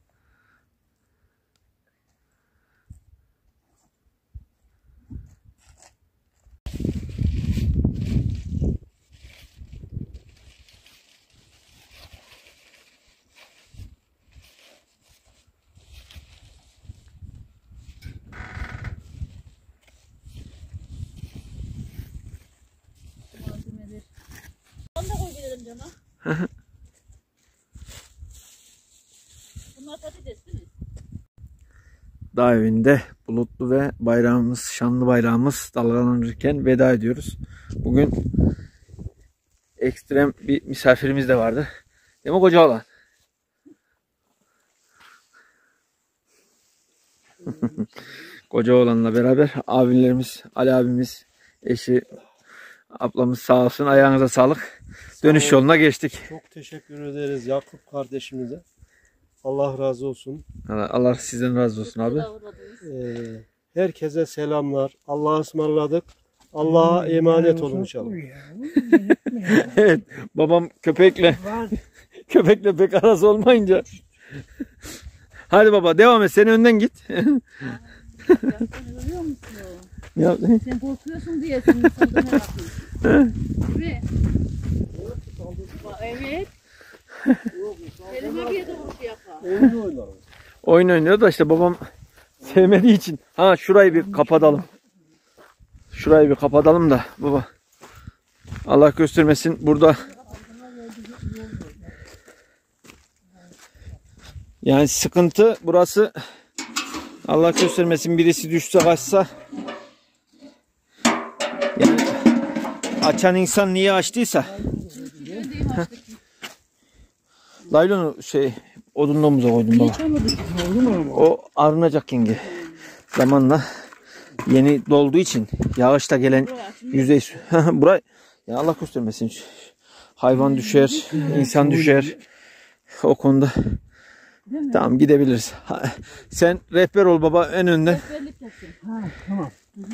Malzemeler. Onu da koy gidelim cama. Bunlar patates değil mi? Dağ evinde bulutlu ve bayrağımız, şanlı bayrağımız dalgalanırken veda ediyoruz. Bugün ekstrem bir misafirimiz de vardı. Değil mi koca olan? Koca oğlanla beraber abilerimiz, Ali abimiz, eşi, ablamız sağ olsun. Ayağınıza sağlık. Dönüş yoluna geçtik. Çok teşekkür ederiz Yakup kardeşimize. Allah razı olsun. Allah sizden razı olsun abi. Herkese selamlar. Allah'a ısmarladık. Allah'a emanet olun inşallah. Evet, babam köpekle pek arası olmayınca. Hadi baba devam et. Sen önden git. Görüyor musun? Ne yaptın? Sen korkuyorsun diye senin saldırına yapıyorsun. Gibi. Evet. Elime bir de vuruş yapar. Oyun oynarım. Oyun oynuyor da işte babam sevmediği için. Ha şurayı bir kapatalım. Şurayı bir kapatalım da baba. Allah göstermesin burada. Yani sıkıntı burası. Allah göstermesin birisi düşse kaçsa. Yani açan insan niye açtıysa. Laylonu odunluğumuza koydum baba. O arınacak yenge. Zamanla yeni dolduğu için yağışta gelen yüzey su. Burayı ya Allah göstermesin. Hayvan düşer, insan düşer. O konuda tamam gidebiliriz. Sen rehber ol baba en önden. Rehberlik yapsın. Ha, tamam.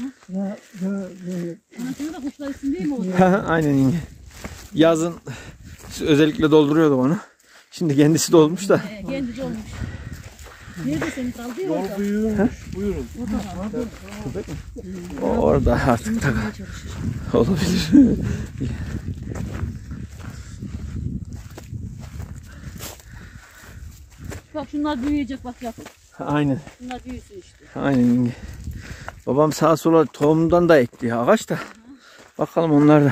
Anasını da kuşlar isim değil mi o? Aynen yenge. Yazın özellikle dolduruyordu onu. Şimdi kendisi dolmuş da. Kendisi olmuş. Nerede senin kaldı ya Yol orada? büyümüş. Buyurun. Orada artık da olabilir. Bak şunlar büyüyecek bak yap. Aynen. Bunlar büyüsün işte. Aynen yenge. Babam sağa sola tohumdan da ekti ağaç da. Bakalım onlar da.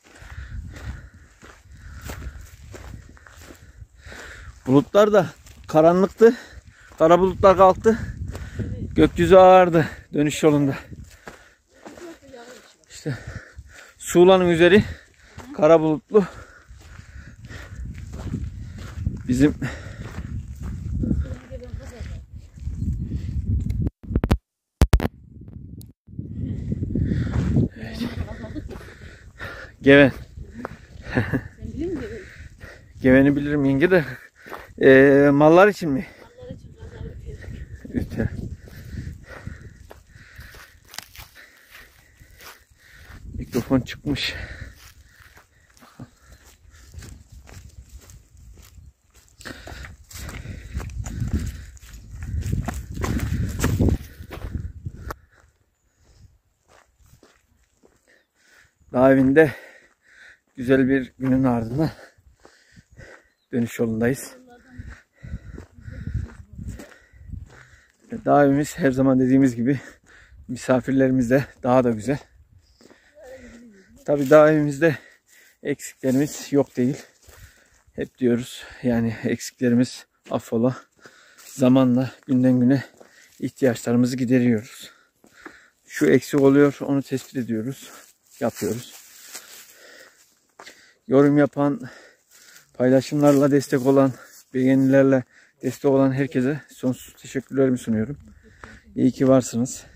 Bulutlar da karanlıktı. Kara bulutlar kalktı. Gökyüzü ağardı dönüş yolunda. İşte Suğla'nın üzeri kara bulutlu. Bizim Geven. Sen biliyor musun? Geveni bilirim yenge de. Mallar için mi? Mallar için kazanır. Üte. Mikrofon çıkmış. Dağ evinde güzel bir günün ardından dönüş yolundayız. Dağ evimiz her zaman dediğimiz gibi misafirlerimiz de daha da güzel. Tabii dağ evimizde eksiklerimiz yok değil. Hep diyoruz yani eksiklerimiz affola. Zamanla günden güne ihtiyaçlarımızı gideriyoruz. Şu eksik oluyor onu tespit ediyoruz. yapıyoruz. Yorum yapan, paylaşımlarla destek olan, beğenilerle destek olan herkese sonsuz teşekkürlerimi sunuyorum. İyi ki varsınız.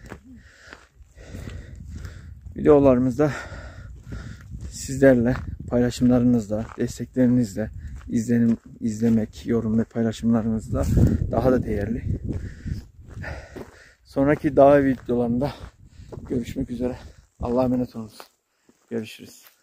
Videolarımızda sizlerle, paylaşımlarınızla, desteklerinizle, izlemek, yorum ve paylaşımlarınızla daha da değerli. Sonraki dava videolarında görüşmek üzere. Allah'a emanet olun. Görüşürüz.